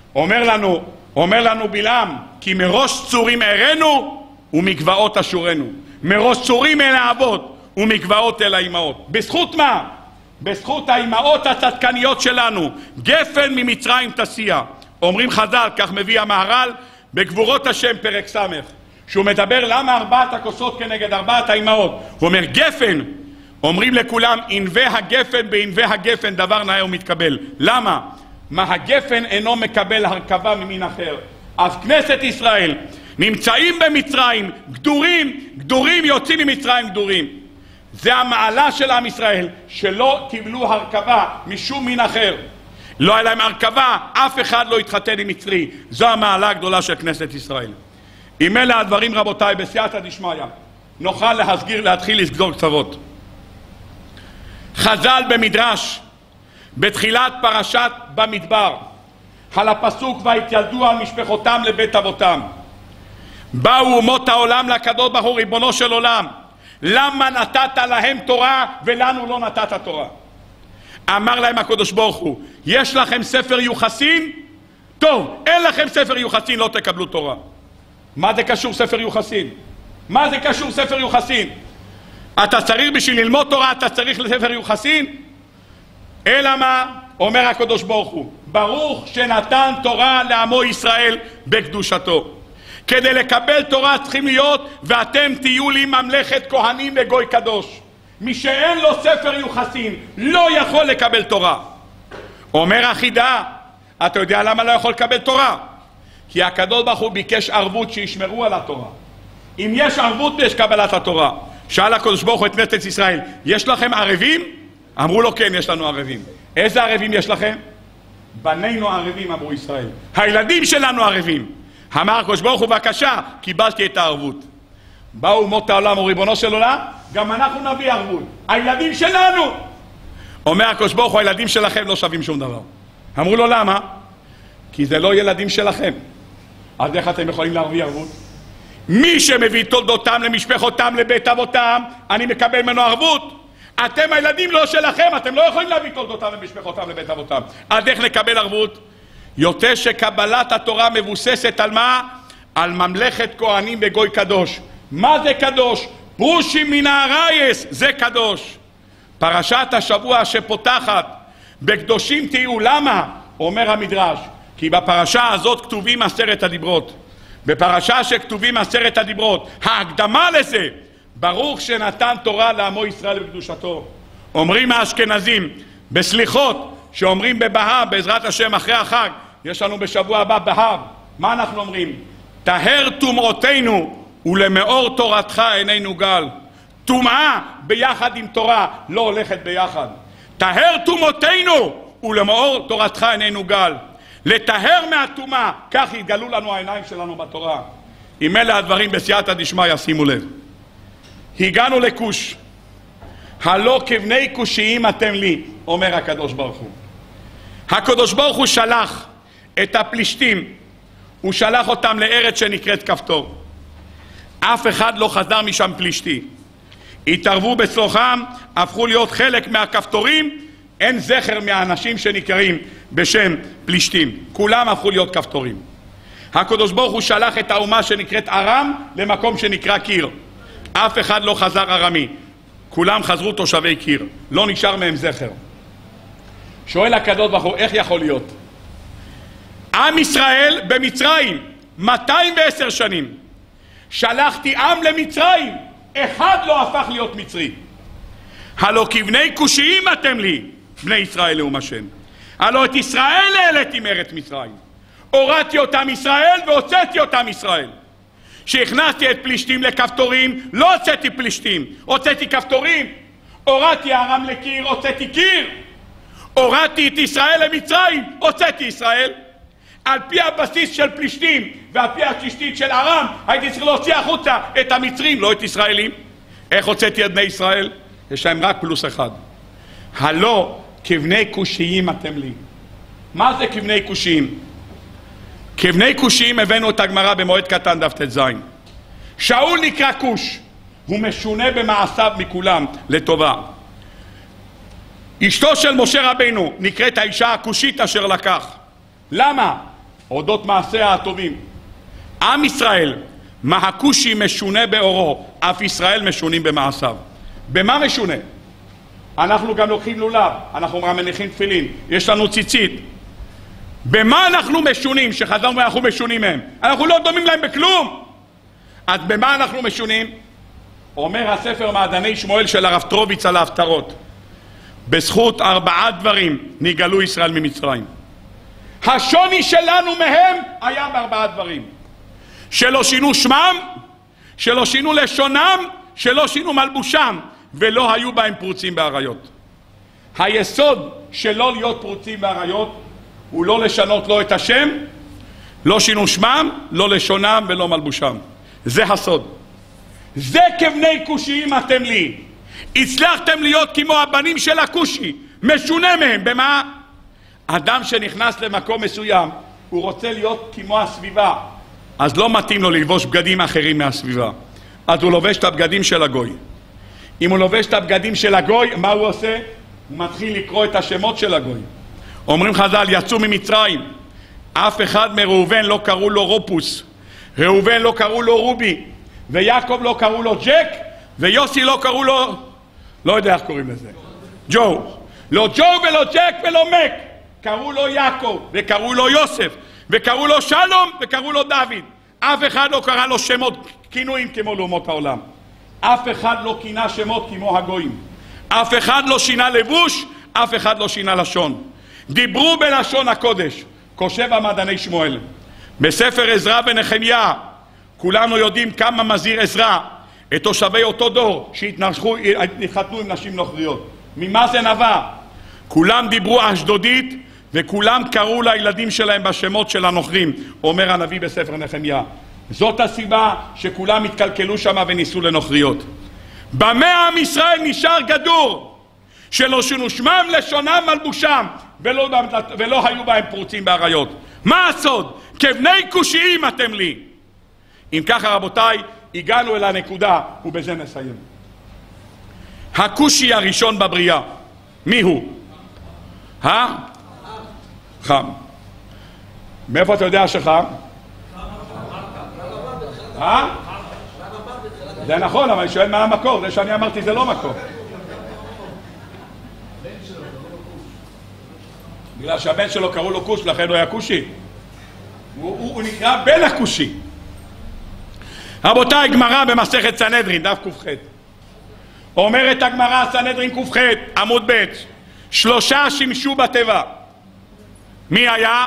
אומר לנו בלעם, כי מראש צורים ערנו ומגבעות אשורנו. מראש צורים אל האבות ומגבעות אל האימהות. בזכות מה? בזכות האימהות הצדקניות שלנו. גפן ממצרים תסיע. אומרים חז"ל, כך מביא המהר"ל בגבורות השם פרק ס', שהוא מדבר למה 4 הכוסות כנגד 4 האימהות. הוא אומר גפן, אומרים לכולם ענבי הגפן בענבי הגפן דבר נאה ומתקבל. למה? מה הגפן אינו מקבל הרכבה ממין אחר. אז כנסת ישראל נמצאים במצרים גדורים, גדורים יוצאים ממצרים גדורים. זה המעלה של עם ישראל, שלא קיבלו הרכבה משום מין אחר. לא היה להם הרכבה, אף אחד לא התחתן עם מצרי. זו המעלה הגדולה של כנסת ישראל. אם אלה הדברים, רבותיי, בסייעתא דשמיא, נוכל להתחיל לסגור קצוות. חז"ל במדרש, בתחילת פרשת במדבר, על הפסוק והתיילדו על משפחותם לבית אבותם. באו אומות העולם לקדוש ברוך הוא, ריבונו של עולם, למה נתת להם תורה ולנו לא נתת תורה? אמר להם הקדוש ברוך הוא, יש לכם ספר יוחסין? טוב, אין לכם ספר יוחסין, לא תקבלו תורה. מה זה קשור ספר יוחסין? מה זה קשור ספר יוחסין? אתה צריך בשביל ללמוד תורה, אתה צריך לספר יוחסין? אלא מה? אומר הקדוש ברוך הוא, ברוך שנתן תורה לעמו ישראל בקדושתו. כדי לקבל תורה צריכים להיות, ואתם תהיו לי ממלכת כהנים וגוי קדוש. מי שאין לו ספר יוחסין לא יכול לקבל תורה. אומר החידה, אתה יודע למה לא יכול לקבל תורה? כי הקדוש ברוך הוא ביקש ערבות שישמרו על התורה. אם יש ערבות יש קבלת התורה. שאל הקדוש ברוך הוא את כנסת ישראל, יש לכם ערבים? אמרו לו כן, יש לנו ערבים. איזה ערבים יש לכם? בנינו ערבים, אמרו ישראל. הילדים שלנו ערבים. אמר הקדוש ברוך הוא, בבקשה, קיבלתי את הערבות. באו אומות העולם, אמרו ריבונו של עולם, גם אנחנו נביא ערבות. הילדים שלנו! אומר הקדוש ברוך הוא, הילדים שלכם לא שווים שום דבר. אמרו לו למה? כי זה לא ילדים שלכם. אז איך אתם יכולים להביא ערבות? מי שמביא תולדותם למשפחותם לבית אבותם, אני מקבל ממנו ערבות. אתם הילדים לא שלכם, אתם לא יכולים להביא תולדותם למשפחותם לבית אבותם. אז איך נקבל ערבות? יותר שקבלת התורה מבוססת על מה? על ממלכת כהנים וגוי קדוש. מה זה קדוש? פרושים מן הארייס, זה קדוש. פרשת השבוע שפותחת בקדושים תהיו. למה? אומר המדרש, כי בפרשה הזאת כתובים 10 הדיברות. בפרשה שכתובים 10 הדיברות, ההקדמה לזה, ברוך שנתן תורה לעמו ישראל בקדושתו. אומרים האשכנזים בסליחות, שאומרים בבהר, בעזרת השם אחרי החג, יש לנו בשבוע הבא בהר, מה אנחנו אומרים? טהר טומאותינו ולמאור תורתך עינינו גל. טומאה ביחד עם תורה לא הולכת ביחד. טהר טומאותינו ולמאור תורתך עינינו גל. לטהר מהטומאה, כך יתגלו לנו העיניים שלנו בתורה. אם אלה הדברים בסייעתא דשמיא, שימו לב. הגענו לכוש. הלא כבני כושיים אתם לי, אומר הקדוש ברוך הוא. הקדוש ברוך הוא שלח את הפלישתים, הוא שלח אותם לארץ שנקראת כפתור. אף אחד לא חזר משם פלישתי. התערבו בצלוחם, הפכו להיות חלק מהכפתורים, אין זכר מהאנשים שנקראים בשם פלישתים. כולם הפכו להיות כפתורים. הקדוש ברוך הוא שלח את האומה שנקראת ארם למקום שנקרא קיר. אף אחד לא חזר ארמי. כולם חזרו תושבי קיר. לא נשאר מהם זכר. שואל הקדוש ברוך הוא, איך יכול להיות? עם ישראל במצרים 210 שנים. שלחתי עם למצרים, אחד לא הפך להיות מצרי. הלא כבני כושיים אתם לי, בני ישראל לאום השם. הלא את ישראל העליתי מארץ מצרים. הורדתי אותם ישראל והוצאתי אותם ישראל. שהכנסתי את פלישתים לכפתורים, לא הוצאתי פלישתים, הוצאתי כפתורים. הורדתי ארם לקיר, הוצאתי קיר. הורדתי את ישראל למצרים, הוצאתי ישראל. על פי הבסיס של פלישתים ועל פי התשתית של ארם, הייתי צריך להוציא החוצה את המצרים, לא את ישראלים. איך הוצאתי את בני ישראל? יש להם רק פלוס אחד. הלא כבני כושיים אתם לי. מה זה כבני כושיים? כבני כושיים הבאנו את הגמרא במועד קטן דף ט"ז. שאול נקרא כוש, הוא משונה במעשיו מכולם לטובה. אשתו של משה רבינו נקראת האישה הכושית אשר לקח. למה? אודות מעשיה הטובים. עם ישראל, מה הכושי משונה באורו, אף ישראל משונים במעשיו. במה משונה? אנחנו גם לוקחים לולב, אנחנו מניחים תפילין, יש לנו ציצית. במה אנחנו משונים? שחזרנו אנחנו משונים מהם. אנחנו לא דומים להם בכלום. אז במה אנחנו משונים? אומר הספר מעדני שמואל של הרב טרוביץ על ההפטרות. בזכות 4 דברים נגאלו ישראל ממצרים. השוני שלנו מהם היה ב4 דברים. שלא שינו שמם, שלא שינו לשונם, שלא שינו מלבושם. ולא היו בהם פרוצים באריות. היסוד של לא להיות פרוצים באריות הוא לא לשנות לא את השם, לא שינו שמם, לא לשונם ולא מלבושם. זה הסוד. זה כבני כושיים אתם לי. הצלחתם להיות כמו הבנים של הכושי, משונה מהם. במה? אדם שנכנס למקום מסוים, הוא רוצה להיות כמו הסביבה, אז לא מתאים לו ללבוש בגדים אחרים מהסביבה, אז הוא לובש את הבגדים של הגוי. אם הוא לובש את הבגדים של הגוי, מה הוא עושה? הוא מתחיל לקרוא את השמות של הגוי. אומרים חז"ל, יצאו ממצרים, אף אחד מראובן לא קראו לו רופוס, ראובן לא קראו לו רובי, ויעקב לא קראו לו ג'ק, ויוסי לא קראו לו, לא יודע איך קוראים לזה, ג'ו. לא ג'ו ולא ג'ק ולא מק, קראו לו יעקב, וקראו לו יוסף, וקראו לו שלום, וקראו לו דוד. אף אחד לא קרא לו שמות כינויים כמו לאומות העולם. אף אחד לא כינה שמות כמו הגויים. אף אחד לא שינה לבוש, אף אחד לא שינה לשון. דיברו בלשון הקודש. כותב המדעני שמואל בספר עזרא ונחמיה, כולנו יודעים כמה מזהיר עזרא את תושבי אותו דור שהתחתנו עם נשים נוכריות. ממה זה נבע? כולם דיברו אשדודית וכולם קראו לילדים שלהם בשמות של הנוכרים, אומר הנביא בספר נחמיה. זאת הסיבה שכולם התקלקלו שם וניסו לנוכריות. במה עם ישראל נשאר גדור שלא שינו שמם, לשונם, מלבושם, ולא היו בהם פרוצים באריות. מה הסוד? כבני כושיים אתם לי. אם ככה רבותיי, הגענו אל הנקודה ובזה נסיים. הכושי הראשון בבריאה, מי הוא? חם. מאיפה אתה יודע שחם? זה נכון, אבל אני שואל מה המקור. זה שאני אמרתי זה לא מקור. בגלל שהבן שלו קראו לו כוש, לכן הוא היה כושי. הוא נקרא בן הכושי. רבותיי, גמרא במסכת סנהדרין, דף ק"ח. אומרת הגמרא, סנהדרין ק"ח, עמוד ב', 3 שימשו בתיבה. מי היה?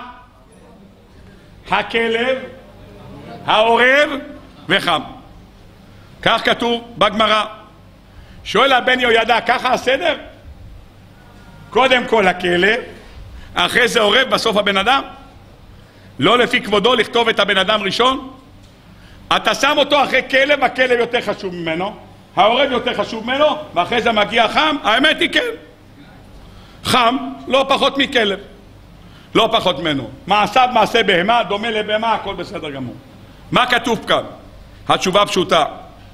הכלב, העורב וחם. כך כתוב בגמרא. שואל הבן יהוידע, ככה הסדר? קודם כל הכלב, אחרי זה עורב, בסוף הבן אדם? לא לפי כבודו לכתוב את הבן אדם ראשון? אתה שם אותו אחרי כלב, הכלב יותר חשוב ממנו, העורב יותר חשוב ממנו, ואחרי זה מגיע חם. האמת היא כן, חם לא פחות מכלב, לא פחות ממנו. מעשיו מעשה בהמה, דומה לבהמה, הכל בסדר גמור. מה כתוב כאן? התשובה פשוטה,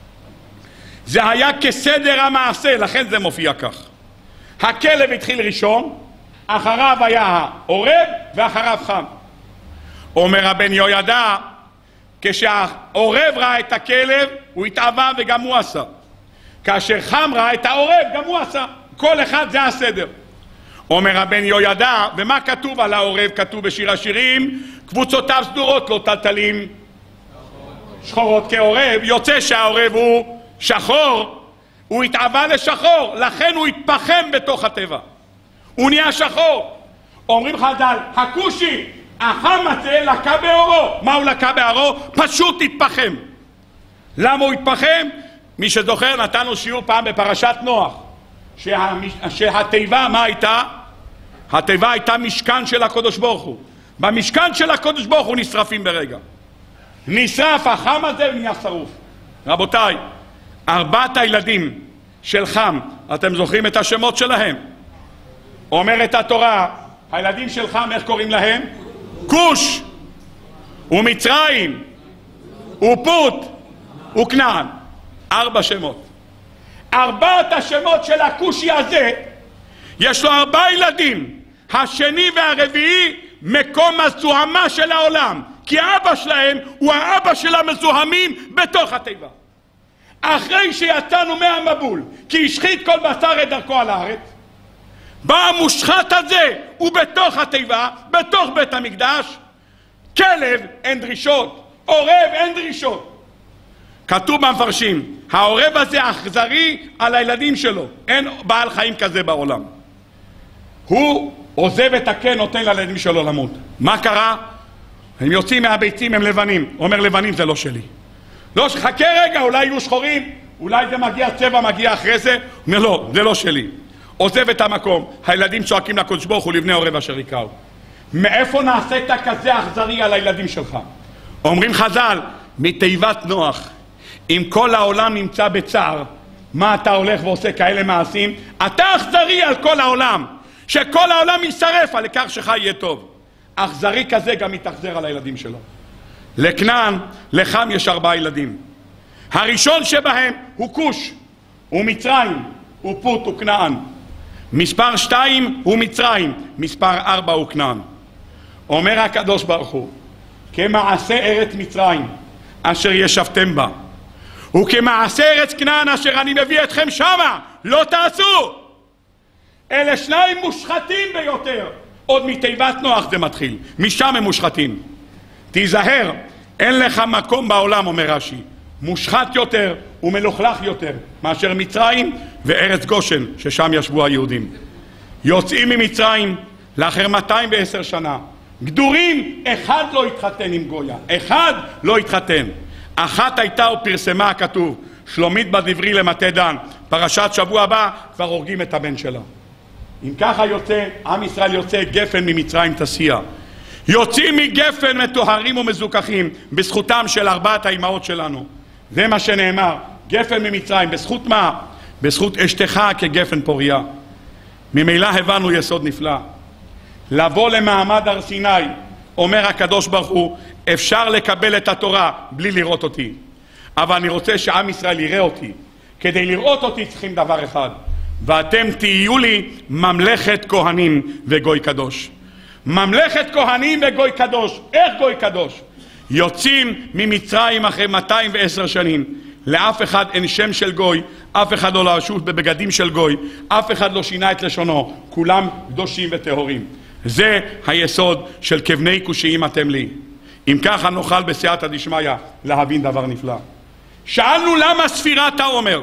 זה היה כסדר המעשה, לכן זה מופיע כך. הכלב התחיל ראשון, אחריו היה העורב ואחריו חם. אומר הבן יהוידע, כשהעורב ראה את הכלב הוא התאווה וגם הוא עשה, כאשר חם ראה את העורב גם הוא עשה. כל אחד זה הסדר. אומר הבן יהוידע, ומה כתוב על העורב? כתוב בשיר השירים, קבוצותיו סדורות לא טלטלים שחורות כעורב. יוצא שהעורב הוא שחור, הוא התאווה לשחור, לכן הוא התפחם בתוך הטבע, הוא נהיה שחור. אומרים חז"ל, הכושי החם הזה לקה באורו. מה הוא לקה באורו? פשוט התפחם. למה הוא התפחם? מי שזוכר, נתנו שיעור פעם בפרשת נוח, שהתיבה מה הייתה? התיבה הייתה משכן של הקדוש ברוך הוא. במשכן של הקדוש ברוך הוא נשרפים ברגע. נשרף החם הזה ונהיה שרוף. רבותיי, 4 הילדים של חם, אתם זוכרים את השמות שלהם? אומרת התורה, הילדים של חם איך קוראים להם? כוש ומצרים ופוט וכנען. 4 שמות. 4 השמות של הכושי הזה יש לו 4 ילדים. השני והרביעי מקום הזוהמה של העולם, כי האבא שלהם הוא האבא של המזוהמים בתוך התיבה. אחרי שיצאנו מהמבול כי השחית כל בשר את דרכו על הארץ, בא המושחת הזה, הוא בתוך התיבה, בתוך בית המקדש. כלב אין דרישות, עורב אין דרישות. כתוב במפרשים, העורב הזה אכזרי על הילדים שלו, אין בעל חיים כזה בעולם. הוא עוזב את הקן, נותן לילדים שלו למות. מה קרה? הם יוצאים מהביצים, הם לבנים. אומר לבנים זה לא שלי. לא, חכה רגע, אולי יהיו שחורים. אולי זה מגיע צבע, מגיע אחרי זה, אומר לא, זה לא שלי. עוזב את המקום, הילדים צועקים לקדוש ברוך הוא לבני עורב אשר יקראו. מאיפה נעשית כזה אכזרי על הילדים שלך? אומרים חז"ל, מתיבת נוח, אם כל העולם נמצא בצער, מה אתה הולך ועושה כאלה מעשים? אתה אכזרי על כל העולם, שכל העולם יישרף על לכך שלך יהיה טוב. אכזרי כזה גם מתאכזר על הילדים שלו. לכנען, לחם יש 4 ילדים. הראשון שבהם הוא כוש, הוא מצרים, הוא פוט, הוא כנען. מספר 2 הוא מצרים, מספר 4 הוא כנען. אומר הקדוש ברוך הוא, כמעשה ארץ מצרים אשר ישבתם בה, וכמעשה ארץ כנען אשר אני מביא אתכם שמה, לא תעשו. אלה 2 מושחתים ביותר. עוד מתיבת נוח זה מתחיל, משם הם מושחתים. תיזהר, אין לך מקום בעולם, אומר רש"י, מושחת יותר ומלוכלך יותר מאשר מצרים וארץ גושן ששם ישבו היהודים. יוצאים ממצרים לאחר 210 שנה, גדורים, אחד לא התחתן עם גויה, אחד לא התחתן. אחת הייתה ופרסמה הכתוב, שלומית בדברי למטה דן, פרשת שבוע הבא כבר הורגים את הבן שלה. אם ככה יוצא, עם ישראל יוצא גפן ממצרים תסיע. יוצאים מגפן מטוהרים ומזוכחים בזכותם של 4 האימהות שלנו. זה מה שנאמר, גפן ממצרים, בזכות מה? בזכות אשתך כגפן פוריה. ממילא הבנו יסוד נפלא. לבוא למעמד הר סיני, אומר הקדוש ברוך הוא, אפשר לקבל את התורה בלי לראות אותי. אבל אני רוצה שעם ישראל יראה אותי. כדי לראות אותי צריכים דבר אחד, ואתם תהיו לי ממלכת כהנים וגוי קדוש. ממלכת כהנים וגוי קדוש. איך גוי קדוש? יוצאים ממצרים אחרי 210 שנים. לאף אחד אין שם של גוי, אף אחד לא לבוש בבגדים של גוי, אף אחד לא שינה את לשונו, כולם קדושים וטהורים. זה היסוד של כבני קושיים אתם לי. אם ככה נוכל בסייעתא דשמיא להבין דבר נפלא. שאלנו למה ספירת העומר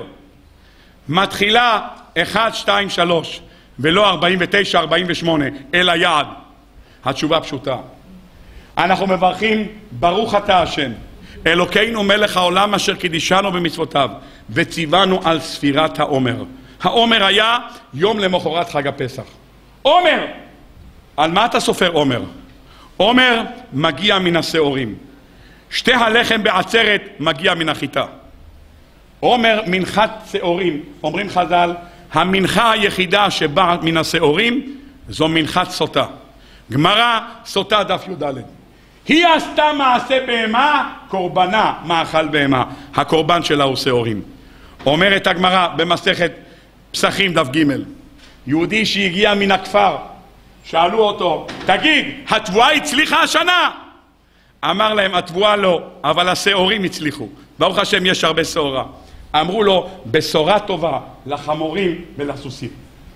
מתחילה 1, 2, 3 ולא 49, 48 אלא יעד. התשובה פשוטה. אנחנו מברכים ברוך אתה השם אלוקינו מלך העולם אשר קידישנו במצוותיו וציוונו על ספירת העומר. העומר היה יום למחרת חג הפסח. עומר, על מה אתה סופר עומר? עומר מגיע מן השעורים. שתי הלחם בעצרת מגיע מן החיטה. עומר מנחת שעורים. אומרים חז"ל, המנחה היחידה שבאה מן השעורים זו מנחת סוטה. גמרא סוטה דף י"ד. היא עשתה מעשה בהמה, קורבנה מאכל בהמה. הקורבן שלה הוא שעורים. אומרת הגמרא במסכת פסחים דף ג', יהודי שהגיע מן הכפר, שאלו אותו, תגיד, התבואה הצליחה השנה? אמר להם, התבואה לא, אבל השעורים הצליחו. ברוך השם יש הרבה שעורה. אמרו לו, בשורה טובה לחמורים ולסוסים.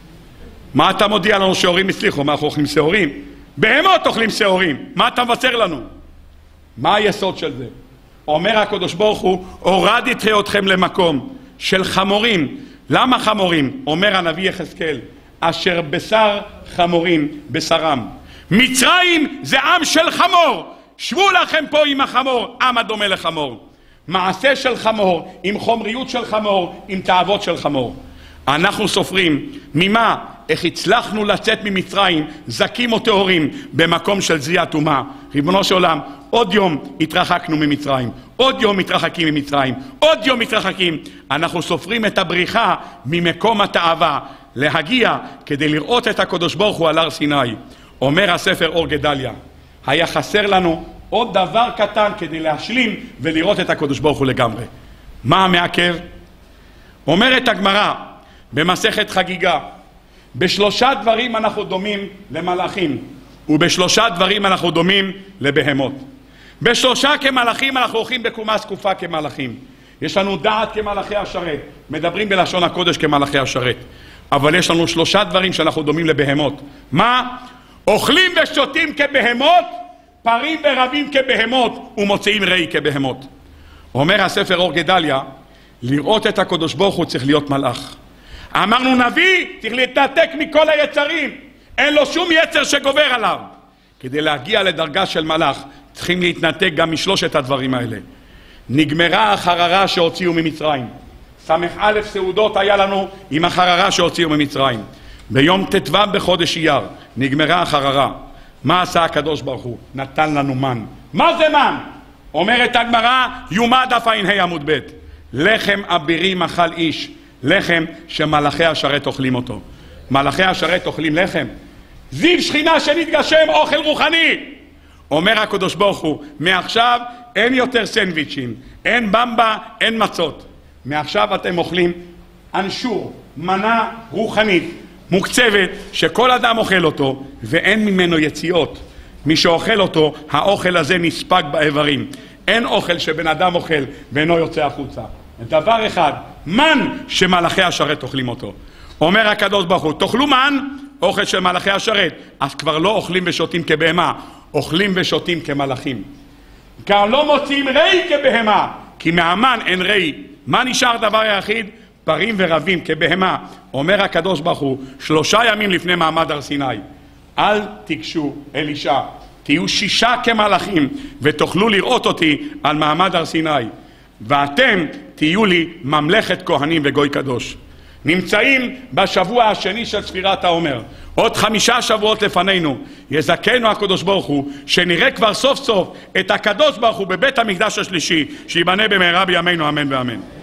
מה אתה מודיע לנו שעורים הצליחו? מה אנחנו אוכלים שעורים? בהמות אוכלים שעורים. מה אתה מבשר לנו? מה היסוד של זה? אומר הקדוש ברוך הוא, הורדתי אתכם למקום של חמורים. למה חמורים? אומר הנביא יחזקאל, אשר בשר חמורים בשרם. מצרים זה עם של חמור. שבו לכם פה עם החמור, עם הדומה לחמור. מעשה של חמור, עם חומריות של חמור, עם תאוות של חמור. אנחנו סופרים, ממה? איך הצלחנו לצאת ממצרים, זקים או טהורים, במקום של זריעת טומאה. ריבונו של עולם, עוד יום התרחקנו ממצרים, עוד יום מתרחקים ממצרים, עוד יום מתרחקים. אנחנו סופרים את הבריחה ממקום התאווה, להגיע כדי לראות את הקדוש ברוך הוא על הר סיני. אומר הספר אור גדליה, היה חסר לנו עוד דבר קטן כדי להשלים ולראות את הקדוש ברוך הוא לגמרי. מה המעכב? אומרת הגמרא במסכת חגיגה, בשלושה דברים אנחנו דומים למלאכים, ובשלושה דברים אנחנו דומים לבהמות. בשלושה כמלאכים אנחנו הולכים בקומה זקופה כמלאכים. יש לנו דעת כמלאכי השרת, מדברים בלשון הקודש כמלאכי השרת. אבל יש לנו שלושה דברים שאנחנו דומים לבהמות. מה? אוכלים ושותים כבהמות, פרים ורבים כבהמות, ומוציאים ראי כבהמות. אומר הספר אור גדליה, לראות את הקדוש ברוך הוא צריך להיות מלאך. אמרנו נביא, צריך להתנתק מכל היצרים. אין לו שום יצר שגובר עליו. כדי להגיע לדרגה של מלאך, צריכים להתנתק גם משלושת הדברים האלה. נגמרה החררה שהוציאו ממצרים. ס"א סעודות היה לנו עם החררה שהוציאו ממצרים. ביום ט"ו בחודש אייר נגמרה החררה. מה עשה הקדוש ברוך הוא? נתן לנו מן. מה זה מן? אומרת הגמרא, יומא דף ע"ה עמוד ב', לחם אבירים אכל איש, לחם שמלאכי השרת אוכלים אותו. מלאכי השרת אוכלים לחם? זיו שכינה שנתגשם, אוכל רוחני. אומר הקדוש ברוך הוא, מעכשיו אין יותר סנדוויצ'ים, אין במבה, אין מצות. מעכשיו אתם אוכלים אנשור, מנה רוחנית, מוקצבת, שכל אדם אוכל אותו, ואין ממנו יציאות. מי שאוכל אותו, האוכל הזה נספג באיברים. אין אוכל שבן אדם אוכל ואינו יוצא החוצה. דבר אחד, מן שמלאכי השרת אוכלים אותו. אומר הקדוש ברוך הוא, תאכלו מן, אוכל של מלאכי השרת, אז כבר לא אוכלים ושותים כבהמה, אוכלים ושותים כמלאכים. כבר לא מוצאים רי כבהמה, כי מהמן אין רי. מה נשאר דבר היחיד? פרים ורבים כבהמה. אומר הקדוש ברוך הוא, 3 ימים לפני מעמד הר סיני, אל תיגשו אל אישה, תהיו 6 כמלאכים ותוכלו לראות אותי על מעמד הר סיני, ואתם תהיו לי ממלכת כהנים וגוי קדוש. נמצאים בשבוע השני של ספירת העומר, עוד 5 שבועות לפנינו. יזכנו הקדוש ברוך הוא שנראה כבר סוף סוף את הקדוש ברוך הוא בבית המקדש השלישי, שיבנה במהרה בימינו, אמן ואמן.